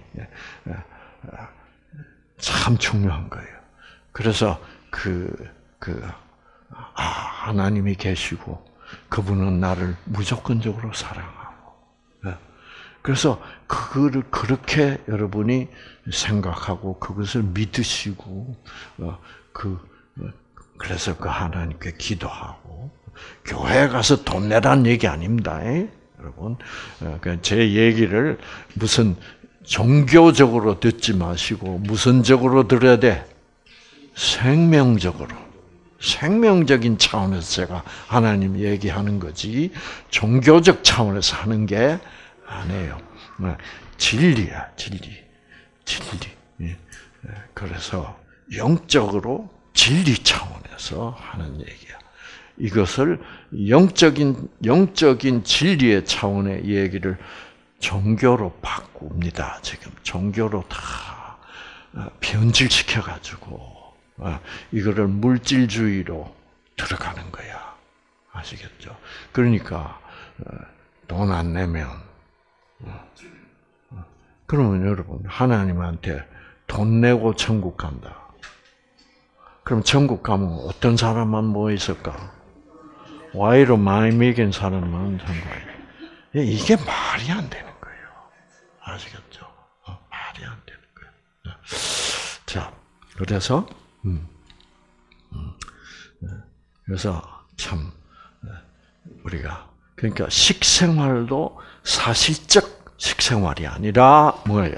참 중요한 거예요. 그래서 그, 그, 아, 하나님이 계시고, 그분은 나를 무조건적으로 사랑하고. 그래서 그거를 그렇게 여러분이 생각하고 그것을 믿으시고 그 그래서 그 하나님께 기도하고 교회 가서 돈 내라는 얘기 아닙니다, 여러분. 제 얘기를 무슨 종교적으로 듣지 마시고 무슨적으로 들어야 돼? 생명적으로. 생명적인 차원에서 제가 하나님 얘기하는 거지 종교적 차원에서 하는 게 아니에요. 진리야, 진리. 진리. 그래서 영적으로 진리 차원에서 하는 얘기야. 이것을 영적인 영적인 진리의 차원의 얘기를 종교로 바꿉니다. 지금 종교로 다 변질시켜 가지고 이거를 물질주의로 들어가는 거야. 아시겠죠? 그러니까 돈 안 내면 그러면 여러분 하나님한테 돈 내고 천국 간다. 그럼 천국 가면 어떤 사람만 모여 있을까? 와이로 많이 먹인 사람만 천국. 이게 말이 안 되는 거예요. 아시겠죠? 말이 안 되는 거예요. 자, 그래서 음, 음, 그래서 참 우리가 그러니까 식생활도 사실적 식생활이 아니라 뭐예요?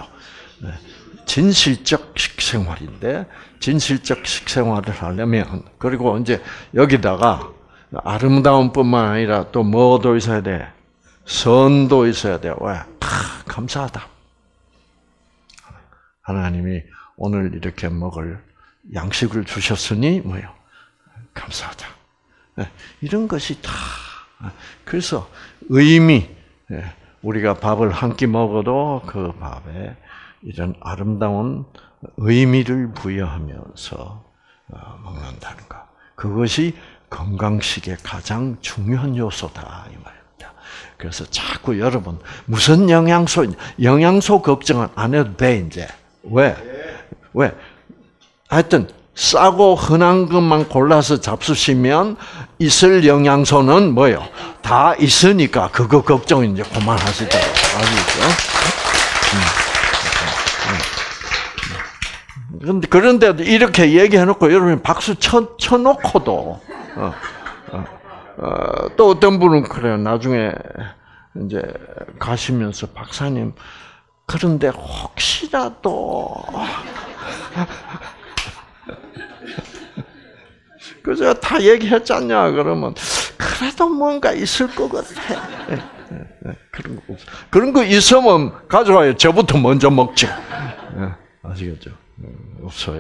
진실적 식생활인데 진실적 식생활을 하려면 그리고 이제 여기다가 아름다움뿐만 아니라 또 뭐도 있어야 돼? 선도 있어야 돼. 왜? 아, 감사하다. 하나님이 오늘 이렇게 먹을 양식을 주셨으니 뭐요? 감사하다. 이런 것이 다 그래서 의미 우리가 밥을 한 끼 먹어도 그 밥에 이런 아름다운 의미를 부여하면서 먹는다는 것. 그것이 건강식의 가장 중요한 요소다 이 말입니다. 그래서 자꾸 여러분 무슨 영양소 영양소 걱정은 안 해도 돼 이제. 왜? 왜? 하여튼 싸고 흔한 것만 골라서 잡수시면 있을 영양소는 뭐예요? 다 있으니까 그거 걱정 이제 그만하시자. 아시죠? 그런데 그런데도 이렇게 얘기해놓고 여러분 박수 쳐 쳐놓고도 어, 어, 어, 또 어떤 분은 그래요. 나중에 이제 가시면서 박사님 그런데 혹시라도 그저 다 얘기했잖냐 그러면 그래도 뭔가 있을 것 같아. 그런 거 없어. 그런 거 있으면 가져와요. 저부터 먼저 먹죠. 아시겠죠? 없어요.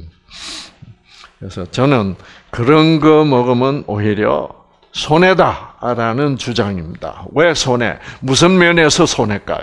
그래서 저는 그런 거 먹으면 오히려 손해다라는 주장입니다. 왜 손해? 무슨 면에서 손해일까요?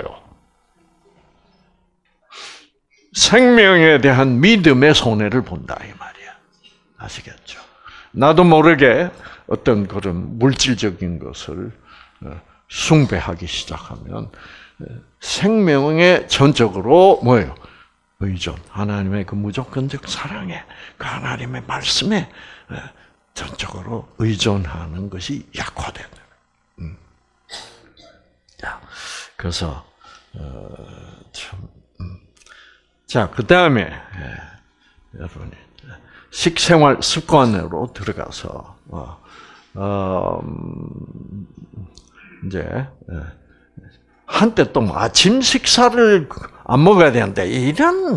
생명에 대한 믿음의 손해를 본다 이 말이야. 아시겠죠? 나도 모르게 어떤 그런 물질적인 것을 숭배하기 시작하면 생명에 전적으로 뭐예요? 의존. 하나님의 그 무조건적 사랑에, 그 하나님의 말씀에 전적으로 의존하는 것이 약화되는. 음. 자, 그래서 어, 참. 음. 자, 그 다음에 예, 여러분이 식생활 습관으로 들어가서 어, 어, 이제 예, 한때 또 아침 식사를 안 먹어야 되는데 이런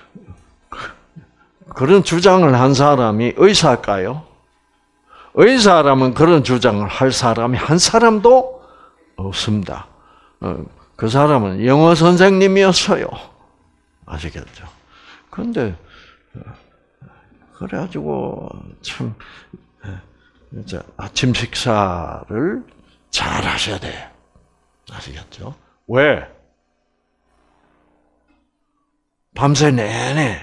그런 주장을 한 사람이 의사일까요? 의사라면 그런 주장을 할 사람이 한 사람도 없습니다. 그 사람은 영어 선생님이었어요. 아시겠죠? 그런데 그래가지고 참 이제 아침 식사를 잘 하셔야 돼. 아시겠죠? 왜? 밤새 내내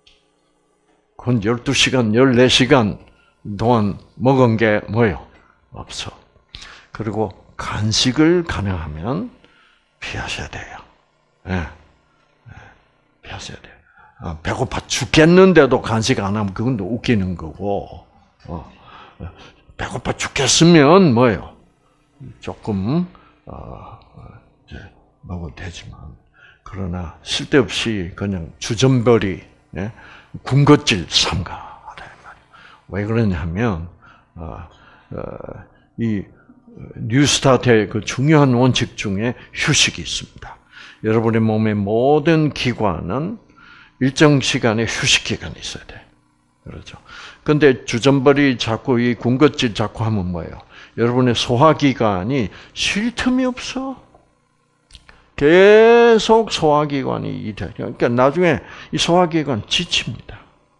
그 열두 시간, 열네 시간 동안 먹은 게 뭐예요? 없어. 그리고 간식을 가능하면 피하셔야 돼요. 네. 피하셔야 돼요. 아, 배고파 죽겠는데도 간식 안 하면 그건 또 웃기는 거고, 어. 배고파 죽겠으면 뭐예요? 조금 어, 이제 먹어도 되지만 그러나 쓸데없이 그냥 주전벌이 예? 군것질 삼가하라 왜 그러냐면 어, 어, 이 뉴스타트의 그 중요한 원칙 중에 휴식이 있습니다. 여러분의 몸의 모든 기관은 일정 시간의 휴식 기간이 있어야 돼. 그렇죠. 근데 주전벌이 자꾸 이 군것질 자꾸 하면 뭐예요? 여러분의 소화기관이 쉴 틈이 없어. 계속 소화기관이 이래. 그러니까 나중에 이 소화기관 지칩니다.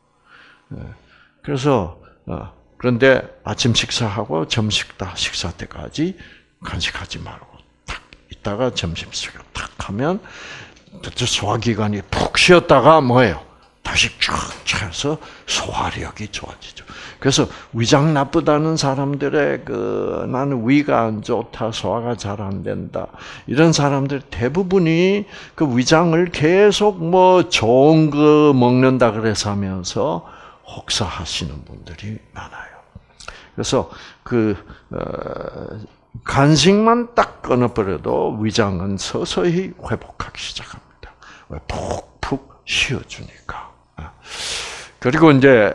그래서 그런데 아침 식사하고 점심 식사 때까지 간식하지 말고 탁 있다가 점심 식사 탁 하면 소화기관이 푹 쉬었다가 뭐예요? 다시 쭉 차서 소화력이 좋아지죠. 그래서 위장 나쁘다는 사람들의 그 나는 위가 안 좋다, 소화가 잘 안 된다 이런 사람들 대부분이 그 위장을 계속 뭐 좋은 거 먹는다 그래서 하면서 혹사하시는 분들이 많아요. 그래서 그 어, 간식만 딱 끊어버려도 위장은 서서히 회복하기 시작합니다. 왜 푹푹 쉬어주니까. 그리고 이제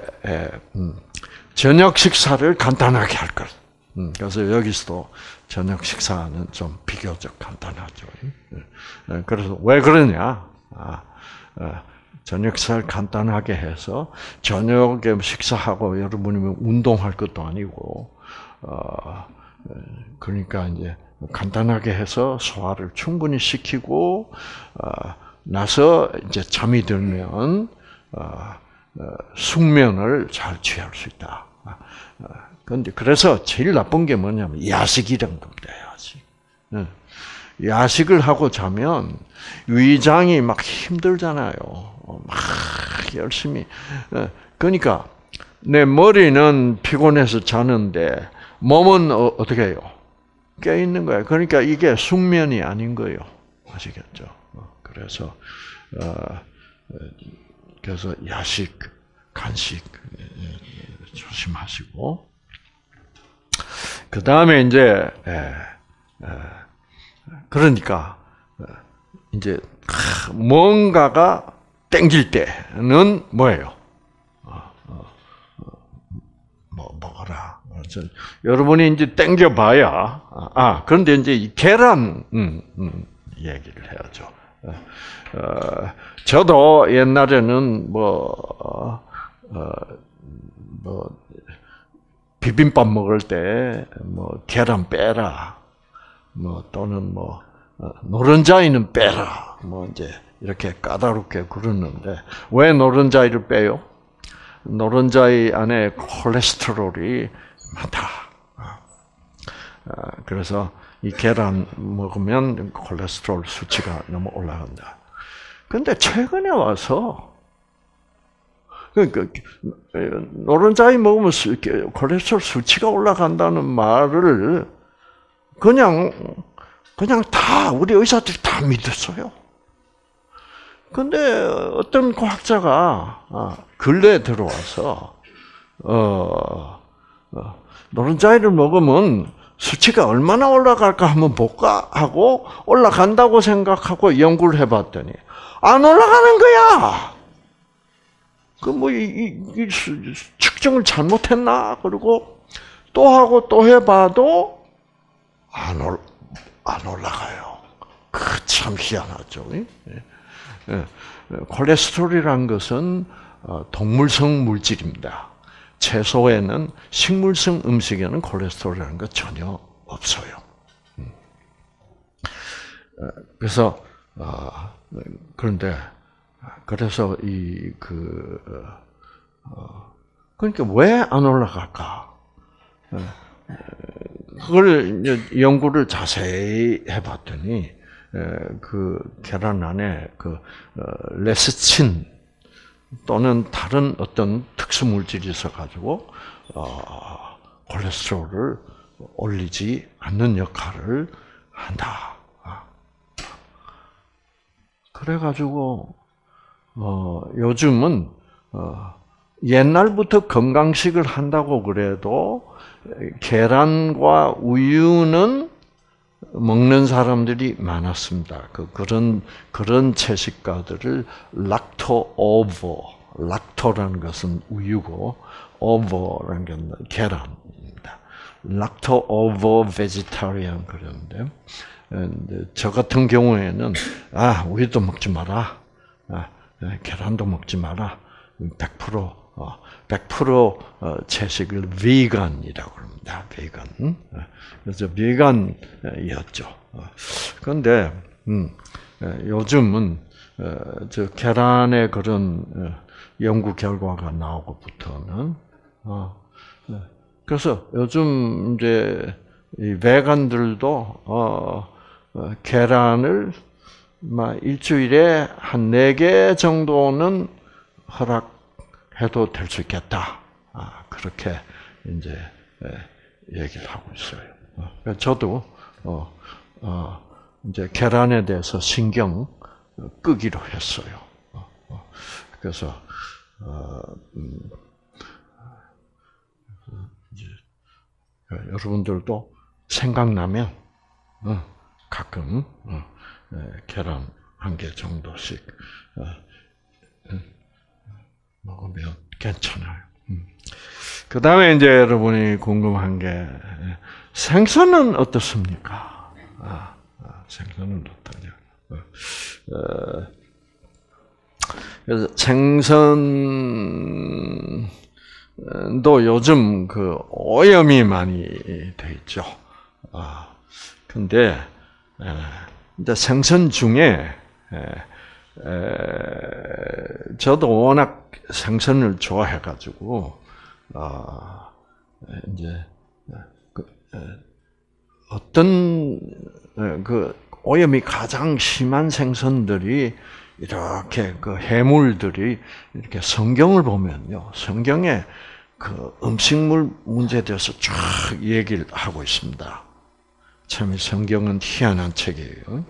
저녁 식사를 간단하게 할 것. 그래서 여기서도 저녁 식사는 좀 비교적 간단하죠. 그래서 왜 그러냐? 저녁 식사를 간단하게 해서 저녁에 식사하고 여러분이 운동할 것도 아니고, 그러니까 이제 간단하게 해서 소화를 충분히 시키고 나서 이제 잠이 들면 숙면을 잘 취할 수 있다. 그런데 그래서 제일 나쁜 게 뭐냐면 야식이란 겁니다. 야식. 야식을 하고 자면 위장이 막 힘들잖아요. 막 열심히. 그러니까 내 머리는 피곤해서 자는데 몸은 어떻게 해요? 깨 있는 거예요. 그러니까 이게 숙면이 아닌 거예요. 아시겠죠? 그래서 그래서 야식, 간식 조심하시고 그 다음에 이제 그러니까 이제 뭔가가 땡길 때는 뭐예요? 뭐 먹어라. 여러분이 이제 땡겨봐야 아 그런데 이제 이 계란 음, 음, 얘기를 해야죠. 어, 저도 옛날에는 뭐, 어, 뭐, 비빔밥 먹을 때, 뭐, 계란 빼라. 뭐, 또는 뭐, 어, 노른자이는 빼라. 뭐, 이제, 이렇게 까다롭게 그러는데, 왜 노른자이를 빼요? 노른자이 안에 콜레스테롤이 많다. 어, 그래서 이 계란 먹으면 콜레스테롤 수치가 너무 올라간다. 근데 최근에 와서 그러니까 노른자이 먹으면 콜레스테롤 수치가 올라간다는 말을 그냥 그냥 다 우리 의사들이 다 믿었어요. 근데 어떤 과학자가 근래에 들어와서 어, 어, 노른자이를 먹으면 수치가 얼마나 올라갈까 한번 볼까 하고 올라간다고 생각하고 연구를 해봤더니 안 올라가는 거야. 그 뭐 이, 이, 이 측정을 잘못했나? 그리고 또 하고 또 해봐도 안, 올, 안 올라가요. 그 참 희한하죠. 예. 콜레스테롤이라는 것은 동물성 물질입니다. 채소에는 식물성 음식에는 콜레스테롤이라는 것 전혀 없어요. 그래서 그런데 그래서 이 그 그러니까 왜 안 올라갈까? 그걸 연구를 자세히 해봤더니 그 계란 안에 그 레시틴 또는 다른 어떤 특수 물질이 있어 가지고 어, 콜레스테롤을 올리지 않는 역할을 한다. 그래 가지고 어, 요즘은 어, 옛날부터 건강식을 한다고 그래도 계란과 우유는 먹는 사람들이 많았습니다. 그 그런 그런 채식가들을 락토 오버, 락토라는 것은 우유고 오버라는 게 계란입니다. 락토 오버 베지타리안 그러는데 저 같은 경우에는 아 우유도 먹지 마라, 아, 계란도 먹지 마라, 백 퍼센트 어, 백 퍼센트 채식을 비건이라고 합니다. 비건. 그래서 비건이었죠. 그런데 음, 요즘은 저 계란의 그런 연구 결과가 나오고부터는 어, 그래서 요즘 이제 이 베간들도 어, 어, 계란을 막 일주일에 한 네 개 정도는 허락해도 될 수 있겠다. 아, 그렇게 이제 얘기를 하고 있어요. 저도 어, 어, 이제 계란에 대해서 신경 끄기로 했어요. 그래서 어, 음, 이제 여러분들도 생각나면 어, 가끔 어, 계란 한 개 정도씩 어, 먹으면 괜찮아요. 음. 그 다음에 이제 여러분이 궁금한 게 생선은 어떻습니까? 아, 아, 생선은 어떠냐? 어, 어, 그래서 생선도 요즘 그 오염이 많이 돼 있죠. 아, 근데 이제 생선 중에 에, 저도 워낙 생선을 좋아해가지고 어, 이제 그, 에, 어떤 그 오염이 가장 심한 생선들이 이렇게 그 해물들이 이렇게 성경을 보면요, 성경에 그 음식물 문제에 대해서 쫙 얘기를 하고 있습니다. 참 성경은 희한한 책이에요.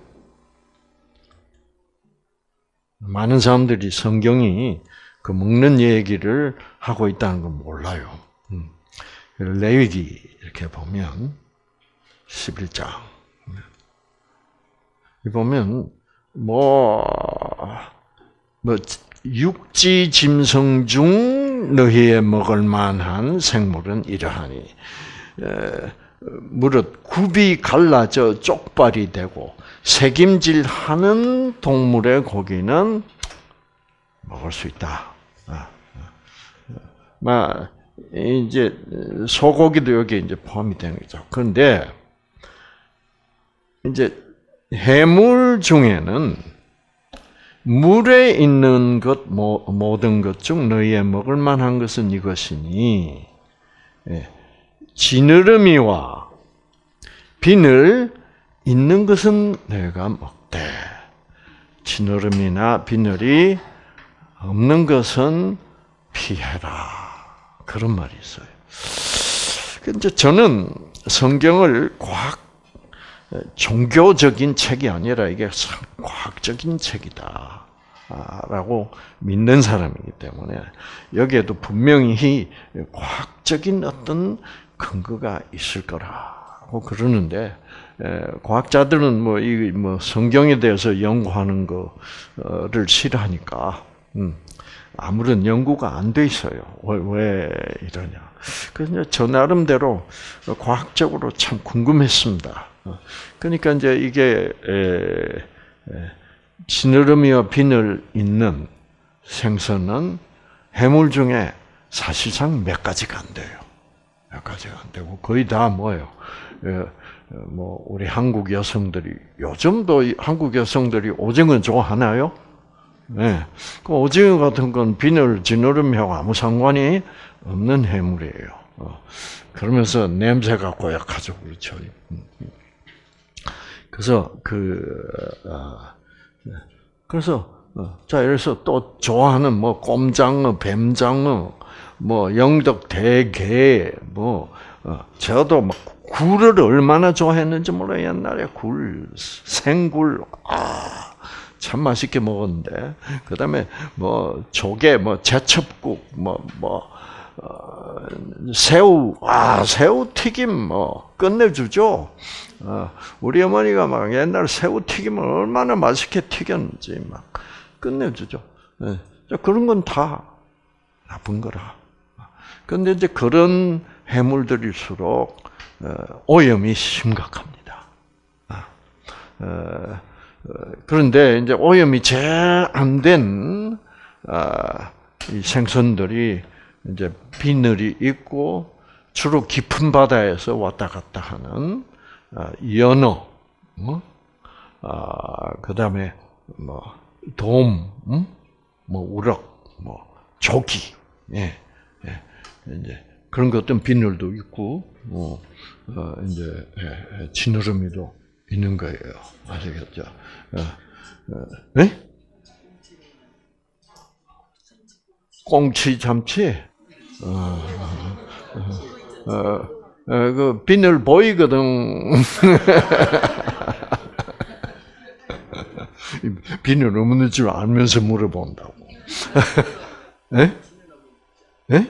많은 사람들이 성경이 그 먹는 얘기를 하고 있다는 걸 몰라요. 레위기 이렇게 보면 십일 장 보면 뭐, 뭐 육지 짐승 중 너희의 먹을 만한 생물은 이러하니 무릇 굽이 갈라져 쪽발이 되고 새김질하는 동물의 고기는 먹을 수 있다. 막 이제 소고기도 여기 이제 포함이 되는 거죠. 그런데 이제 해물 중에는 물에 있는 것 모든 것 중 너희의 먹을 만한 것은 이것이니 지느러미와 비늘 있는 것은 내가 먹되 지느러미나 비늘이 없는 것은 피해라. 그런 말이 있어요. 근데 저는 성경을 과학 종교적인 책이 아니라 이게 과학적인 책이다 라고 믿는 사람이기 때문에 여기에도 분명히 과학적인 어떤 근거가 있을 거라고 그러는데 과학자들은 뭐 이 뭐 성경에 대해서 연구하는 거를 싫어하니까 음, 아무런 연구가 안 돼 있어요. 왜, 왜 이러냐? 그래서 저 나름대로 과학적으로 참 궁금했습니다. 그러니까 이제 이게 지느러미와 비늘 있는 생선은 해물 중에 사실상 몇 가지가 안 돼요. 몇 가지가 안 되고 거의 다 뭐예요? 뭐 우리 한국 여성들이 요즘도 한국 여성들이 오징어 좋아하나요? 네. 그 오징어 같은 건 비늘, 지느러미하고 아무 상관이 없는 해물이에요. 어. 그러면서 냄새가 고약하죠, 그렇죠. 그래서 그 어, 그래서 어, 자 그래서 또 좋아하는 뭐 꼼장어, 뱀장어, 뭐 영덕 대게, 뭐 어, 저도 막 굴을 얼마나 좋아했는지 몰라요. 옛날에 굴, 생굴, 아. 참 맛있게 먹었는데, 그 다음에 뭐 조개, 뭐 제첩국, 뭐 뭐 어, 새우, 아 새우 튀김 뭐 끝내주죠. 어, 우리 어머니가 막 옛날 새우 튀김을 얼마나 맛있게 튀겼는지 막 끝내주죠. 네. 그런 건 다 나쁜 거라. 그런데 이제 그런 해물들일수록 오염이 심각합니다. 그런데 이제 오염이 제일 안 된 이 생선들이 이제 비늘이 있고 주로 깊은 바다에서 왔다 갔다 하는 연어, 그다음에 뭐 돔, 뭐 우럭, 뭐 조기, 예, 예, 이제 그런 것들은 비늘도 있고, 뭐 어, 이제 예, 지느러미도 있는 거예요. 아시겠죠? 어, 어, 네? 꽁치, 참치, 어, 어, 어, 어, 그 비늘 보이거든. 비늘 없는 줄 알면서 물어본다고. 네? 네?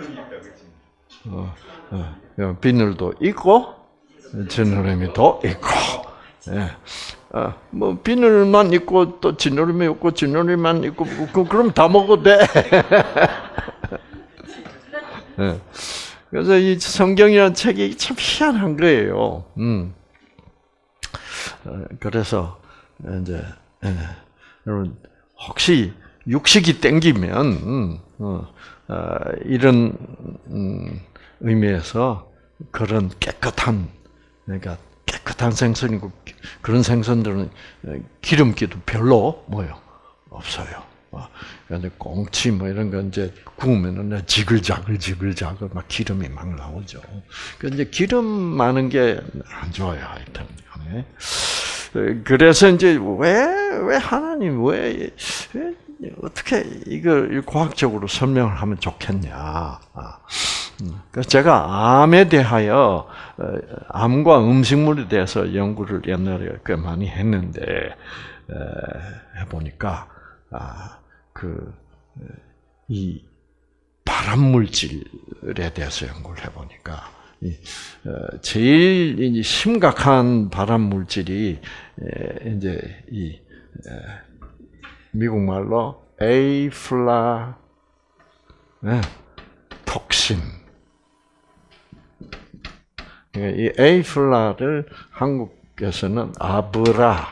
어, 어, 비늘도 있고, 지느러미도 있고, 예. 어, 뭐, 비늘만 있고, 또 지느러미 없고, 지느러미만 있고, 그, 그럼 다 먹어도 돼. 예. 그래서 이 성경이라는 책이 참 희한한 거예요. 음. 어, 그래서, 이제, 예. 여러분, 혹시 육식이 땡기면, 음, 어, 어, 이런, 음, 의미에서 그런 깨끗한, 그러니까 깨끗한 생선이고, 그런 생선들은 기름기도 별로 뭐요? 없어요. 그런데 꽁치 뭐 이런 거 이제 구우면은 지글자글 지글자글 막 기름이 막 나오죠. 그런데 기름 많은 게 안 좋아요, 하여튼. 그래서 이제 왜, 왜 하나님 왜, 왜 어떻게 이걸 과학적으로 설명을 하면 좋겠냐. 그래서 제가 암에 대하여, 암과 음식물에 대해서 연구를 옛날에 꽤 많이 했는데, 해보니까, 그, 이 발암물질에 대해서 연구를 해보니까, 제일 심각한 발암물질이, 이제 이, 미국 말로 에이플라 톡신. 이 에이플라를 한국에서는 아브라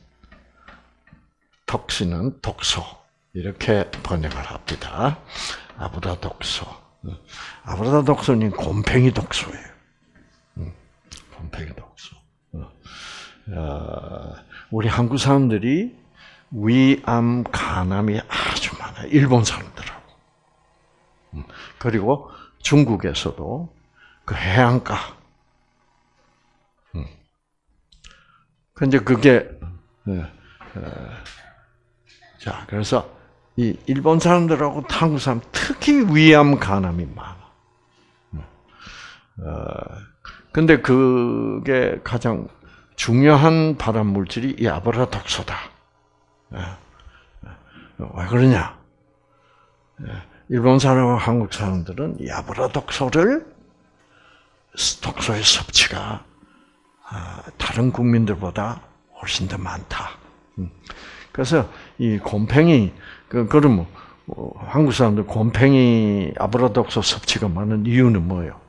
톡신은 독소 이렇게 번역을 합니다. 아브라 독소. 아브라 독소는 곰팡이 독소예요. 곰팡이 독소. 우리 한국 사람들이 위암, 간암이 아주 많아요. 일본 사람들하고. 그리고 중국에서도 그 해안가. 근데 그게, 자, 그래서 이 일본 사람들하고 한국 사람 특히 위암, 간암이 많아. 근데 그게 가장 중요한 발암 물질이 이 아브라 독소다. 왜 그러냐? 일본 사람과 한국 사람들은 이 아브라 독소를 독소의 섭취가 다른 국민들보다 훨씬 더 많다. 그래서 이 곰팡이 그 그러면 한국 사람들 곰팡이 아브라 독소 섭취가 많은 이유는 뭐예요?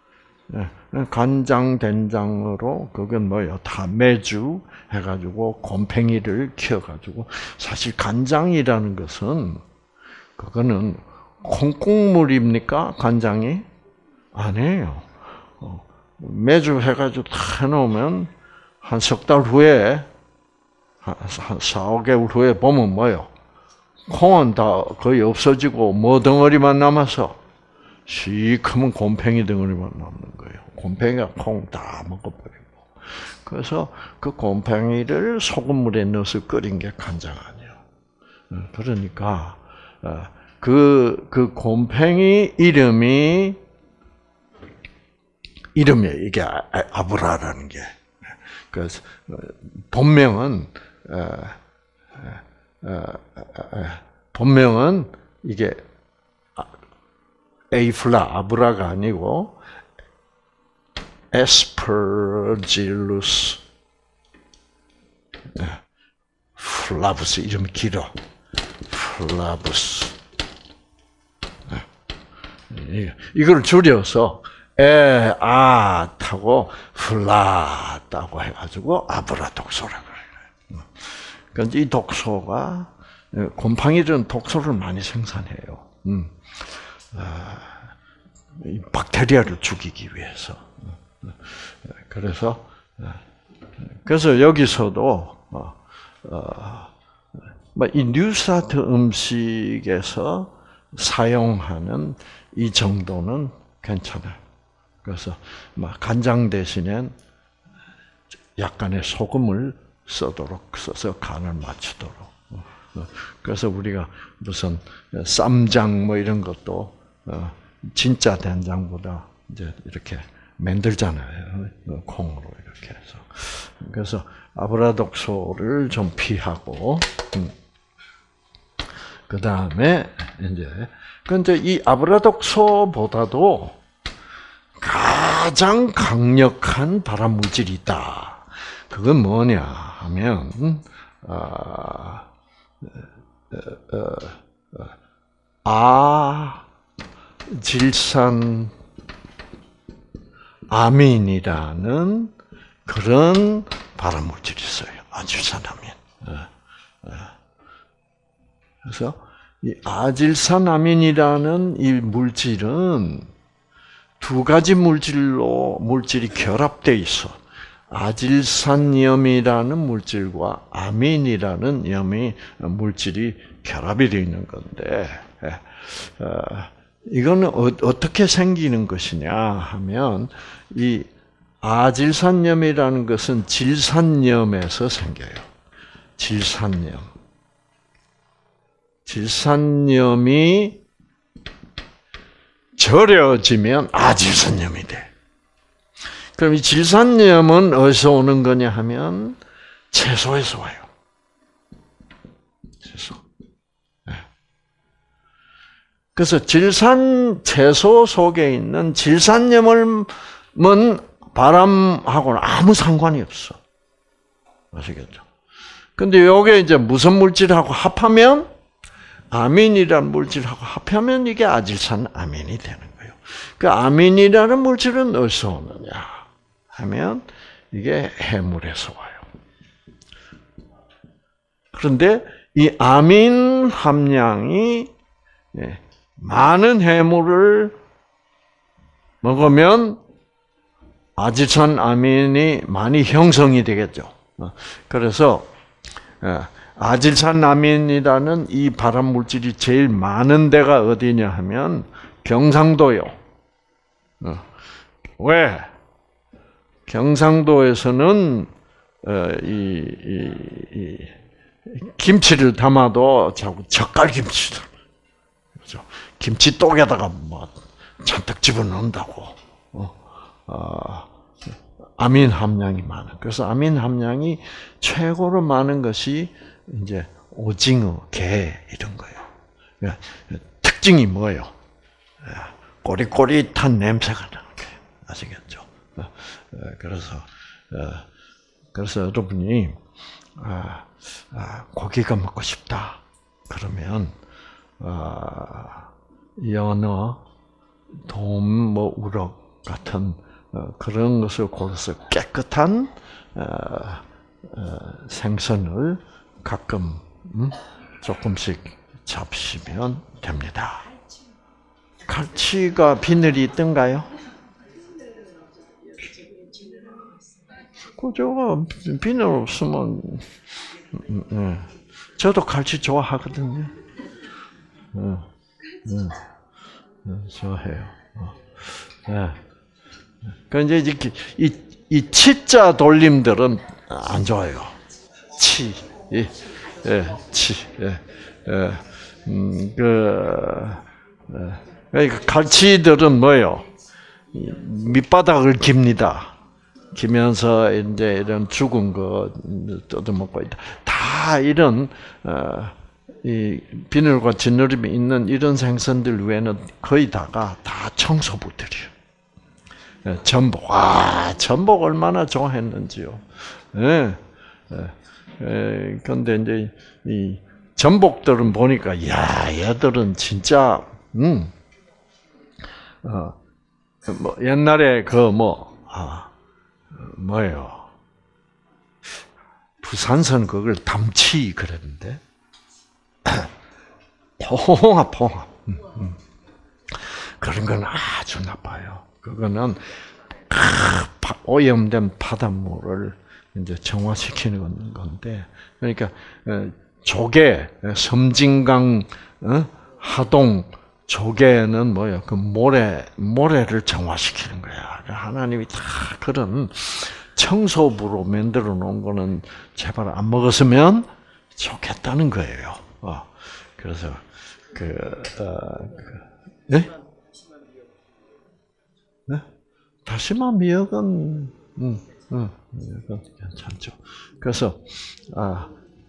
간장, 된장으로 그건 뭐예요? 다 매주 해가지고 곰팡이를 키워가지고 사실 간장이라는 것은 그거는 콩국물입니까? 간장이? 아니에요. 매주 해가지고 다 해놓으면 한 석 달 후에 한 사오 개월 후에 보면 뭐예요? 콩은 다 거의 없어지고 뭐 덩어리만 남아서 시커먼 곰팡이 덩어리만 남는 거예요. 곰팡이가 콩 다 먹어버리고. 그래서 그 곰팡이를 소금물에 넣어서 끓인 게 간장 아니에요. 그러니까 그, 그 곰팡이 이름이 이름이에요. 이게 아브라라는 게. 그래서 본명은 본명은 이게 에이플라 아브라가 아니고 에스퍼질루스 플라부스. 이름이 길어. 플라부스. 이걸 줄여서 에, 아, 타고 플라다고 해가지고 아브라독소라고 그래요. 그러니까 이 독소가 곰팡이들은 독소를 많이 생산해요. 음. 아, 이 박테리아를 죽이기 위해서. 그래서 그래서 여기서도 어, 어, 이 뉴스타트 음식에서 사용하는 이 정도는 괜찮아요. 그래서 간장 대신엔 약간의 소금을 써도록 써서 간을 맞추도록. 그래서 우리가 무슨 쌈장 뭐 이런 것도 진짜 된장보다 이제 이렇게 만들잖아요. 콩으로 이렇게 해서. 그래서 아브라독소를 좀 피하고, 그 다음에 이제 근데 이 아브라독소보다도 가장 강력한 발암 물질이 있다. 그건 뭐냐 하면 아, 어, 어, 어, 아질산 아민이라는 그런 발암 물질이 있어요. 아질산 아민. 그래서 이 아질산 아민이라는 이 물질은 두 가지 물질로 물질이 결합되어 있어. 아질산염이라는 물질과 아민이라는 염이 물질이 결합이 되어 있는 건데, 어, 이거는 어, 어떻게 생기는 것이냐 하면 이 아질산염이라는 것은 질산염에서 생겨요. 질산염. 질산염이 절여지면 아질산염이 돼. 그럼 이 질산염은 어디서 오는 거냐 하면 채소에서 와요. 채소. 네. 그래서 질산 채소 속에 있는 질산염은 바람하고는 아무 상관이 없어. 아시겠죠? 근데 요게 이제 무슨 물질하고 합하면 아민이라는 물질하고 합하면 이게 아질산 아민이 되는 거예요. 그 아민이라는 물질은 어디서 오느냐 하면 이게 해물에서 와요. 그런데 이 아민 함량이 많은 해물을 먹으면 아질산 아민이 많이 형성이 되겠죠. 그래서 아질산 아민이라는 이 발암 물질이 제일 많은 데가 어디냐 하면 경상도요. 왜? 경상도에서는 이, 이, 이 김치를 담아도 자꾸 젓갈김치들, 그렇죠? 김치독에다가 뭐 잔뜩 집어넣는다고. 어, 어, 아민 함량이 많아. 그래서 아민 함량이 최고로 많은 것이 이제 오징어, 게 이런 거예요. 그러니까 특징이 뭐예요? 꼬릿꼬릿한 냄새가 나는 거예요. 아시겠죠? 그래서 그래서 여러분이 고기가 먹고 싶다 그러면 연어, 돔, 뭐 우럭 같은 그런 것을 골라서 깨끗한 생선을 가끔 조금씩 잡수시면 됩니다. 갈치가 비늘이 있던가요? 그저 비늘 없으면 네. 저도 갈치 좋아하거든요. 네. 네. 네. 좋아해요. 네. 그런데 이제 이, 이 치자 돌림들은 안 좋아요. 치, 예, 예, 치, 예, 예, 음, 그, 그러니까 갈치들은 뭐예요? 밑바닥을 깁니다. 기면서 이제 이런 죽은 거 뜯어먹고 있다. 다 다 이런 어, 이 비늘과 진느림이 있는 이런 생선들 외에는 거의 다가 다 청소부들이에요. 전복, 와, 전복 얼마나 좋아했는지요. 예. 예. 근데 이제 이 전복들은 보니까, 야, 얘들은 진짜, 음, 어, 뭐 옛날에 그 뭐, 아, 뭐예요? 부산선 그걸 담치 그랬는데, 포항, 포항. 음, 음. 그런 건 아주 나빠요. 그거는 오염된 바닷물을 이제 정화시키는 건데, 그러니까 조개, 섬진강, 하동 조개는 뭐예요? 그 모래 모래를 정화시키는 거야. 하나님이 다 그런 청소부로 만들어 놓은 거는 제발 안 먹었으면 좋겠다는 거예요. 어. 그래서 그, 어, 그 네? 네? 다시마 미역은, 음, 음, 미역은 괜찮죠. 그래서, 아,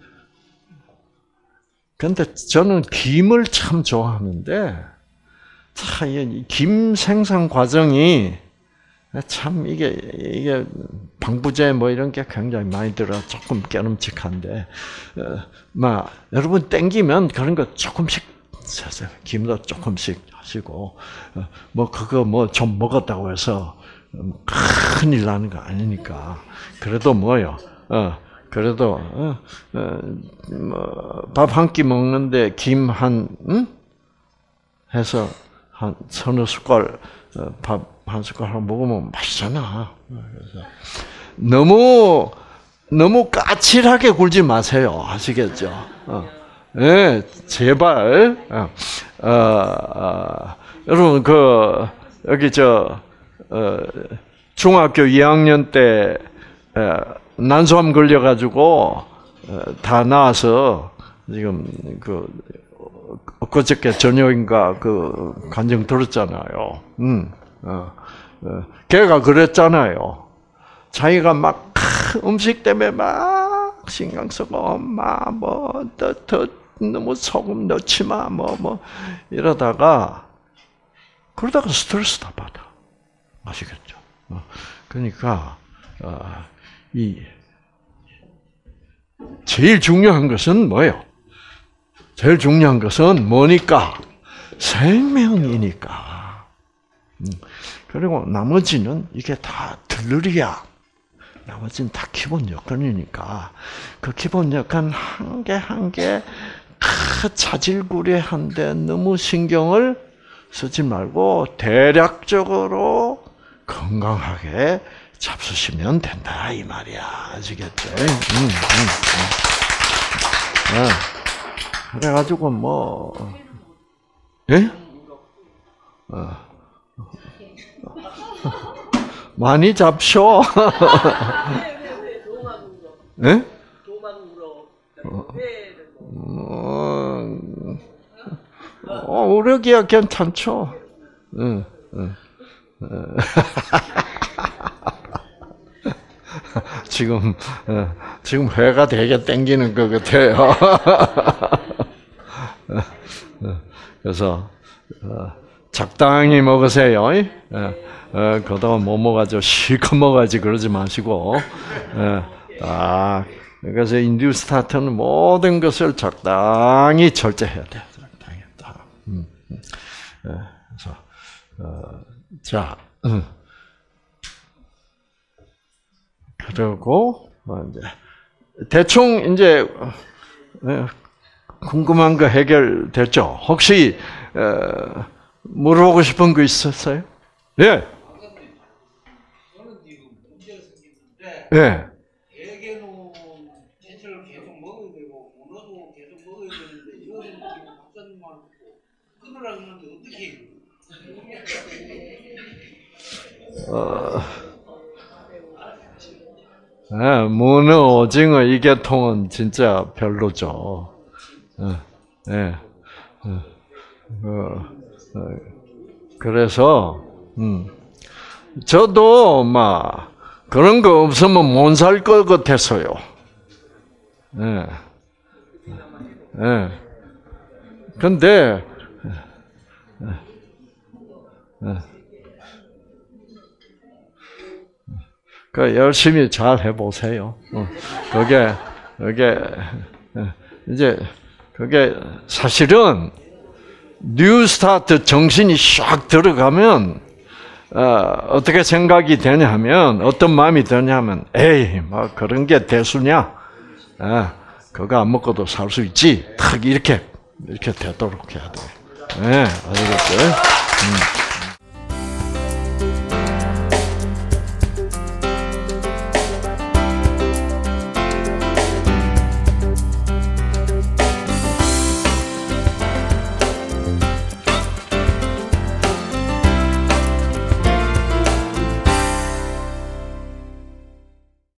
근데 저는 김을 참 좋아하는데, 참, 이 김 생산 과정이 참 이게, 이게 방부제 뭐 이런 게 굉장히 많이 들어 조금 깨름직한데, 어, 막, 여러분 땡기면 그런 거 조금씩 사세요. 김도 조금씩 하시고, 어, 뭐 그거 뭐 좀 먹었다고 해서 큰일 나는 거 아니니까. 그래도 뭐요, 어, 그래도, 어, 어, 뭐, 밥 한 끼 먹는데 김 한, 응? 해서 한 서너 숟갈, 어, 밥 한 숟갈 먹으면 맛있잖아. 그래서 너무, 너무 까칠하게 굴지 마세요. 아시겠죠? 어. 네, 제발. 어, 어, 어, 여러분, 그, 여기 저, 어, 중학교 이 학년 때, 어, 난소암 걸려가지고, 어, 다 나와서, 지금, 그, 엊그저께 저녁인가, 그, 간증 들었잖아요. 음, 어, 어, 걔가 그랬잖아요. 자기가 막, 음식 때문에 막, 신경 쓰고, 엄마, 뭐, 더, 더, 너무 소금 넣지 마, 뭐, 뭐, 이러다가, 그러다가 스트레스 다 받아. 아시겠죠? 어, 그러니까, 어, 이, 제일 중요한 것은 뭐예요? 제일 중요한 것은 뭐니까? 생명이니까. 음, 그리고 나머지는 이게 다 들러리야. 나머지는 다 기본 여건이니까 그 기본 여건 한 개 한 개 다 자질구레한데 너무 신경을 쓰지 말고 대략적으로 건강하게 잡수시면 된다 이 말이야. 아시겠죠? 음, 음, 음. 네. 그래가지고 뭐, 예? 어. 많이 잡쇼. 예? 어, 어, 오르기야 괜찮죠. 응, 응. 지금 지금 회가 되게 땡기는 것 같아요. 그래서 적당히 먹으세요. 그러다가 못 먹어가지고 실컷 먹어야지 그러지 마시고. 아, 그래서 인듀스타트는 모든 것을 적당히 절제해야 돼. 적당히 다. 음, 음. 그래서 어, 자, 음. 그리고 이제 대충 이제 궁금한 거 해결됐죠? 혹시 어, 물어보고 싶은 거 있었어요? 예. 저는 지금 문제가 생겼는데. 예. 대게는 채채를 계속 먹어야 되고 문어도 계속 먹어야 되는데 이거는 지금 박사님만 끊으라고 하는데 어떻게 해요? 어, 예, 문어, 오징어 이 계통은 진짜 별로죠. 예, 예. 어, 어, 그래서 음, 저도 막 그런 거 없으면 못 살 것 같아서요. 예, 예. 근데, 그 열심히 잘 해보세요. 그게, 그게, 이제, 그게 사실은 뉴 스타트 정신이 샥 들어가면, 어, 어떻게 생각이 되냐면, 어떤 마음이 드냐면, 에이, 뭐 그런 게 대수냐? 아, 그거 안 먹고도 살 수 있지. 탁 이렇게 이렇게 되도록 해야 돼. 네, 알겠죠? 음.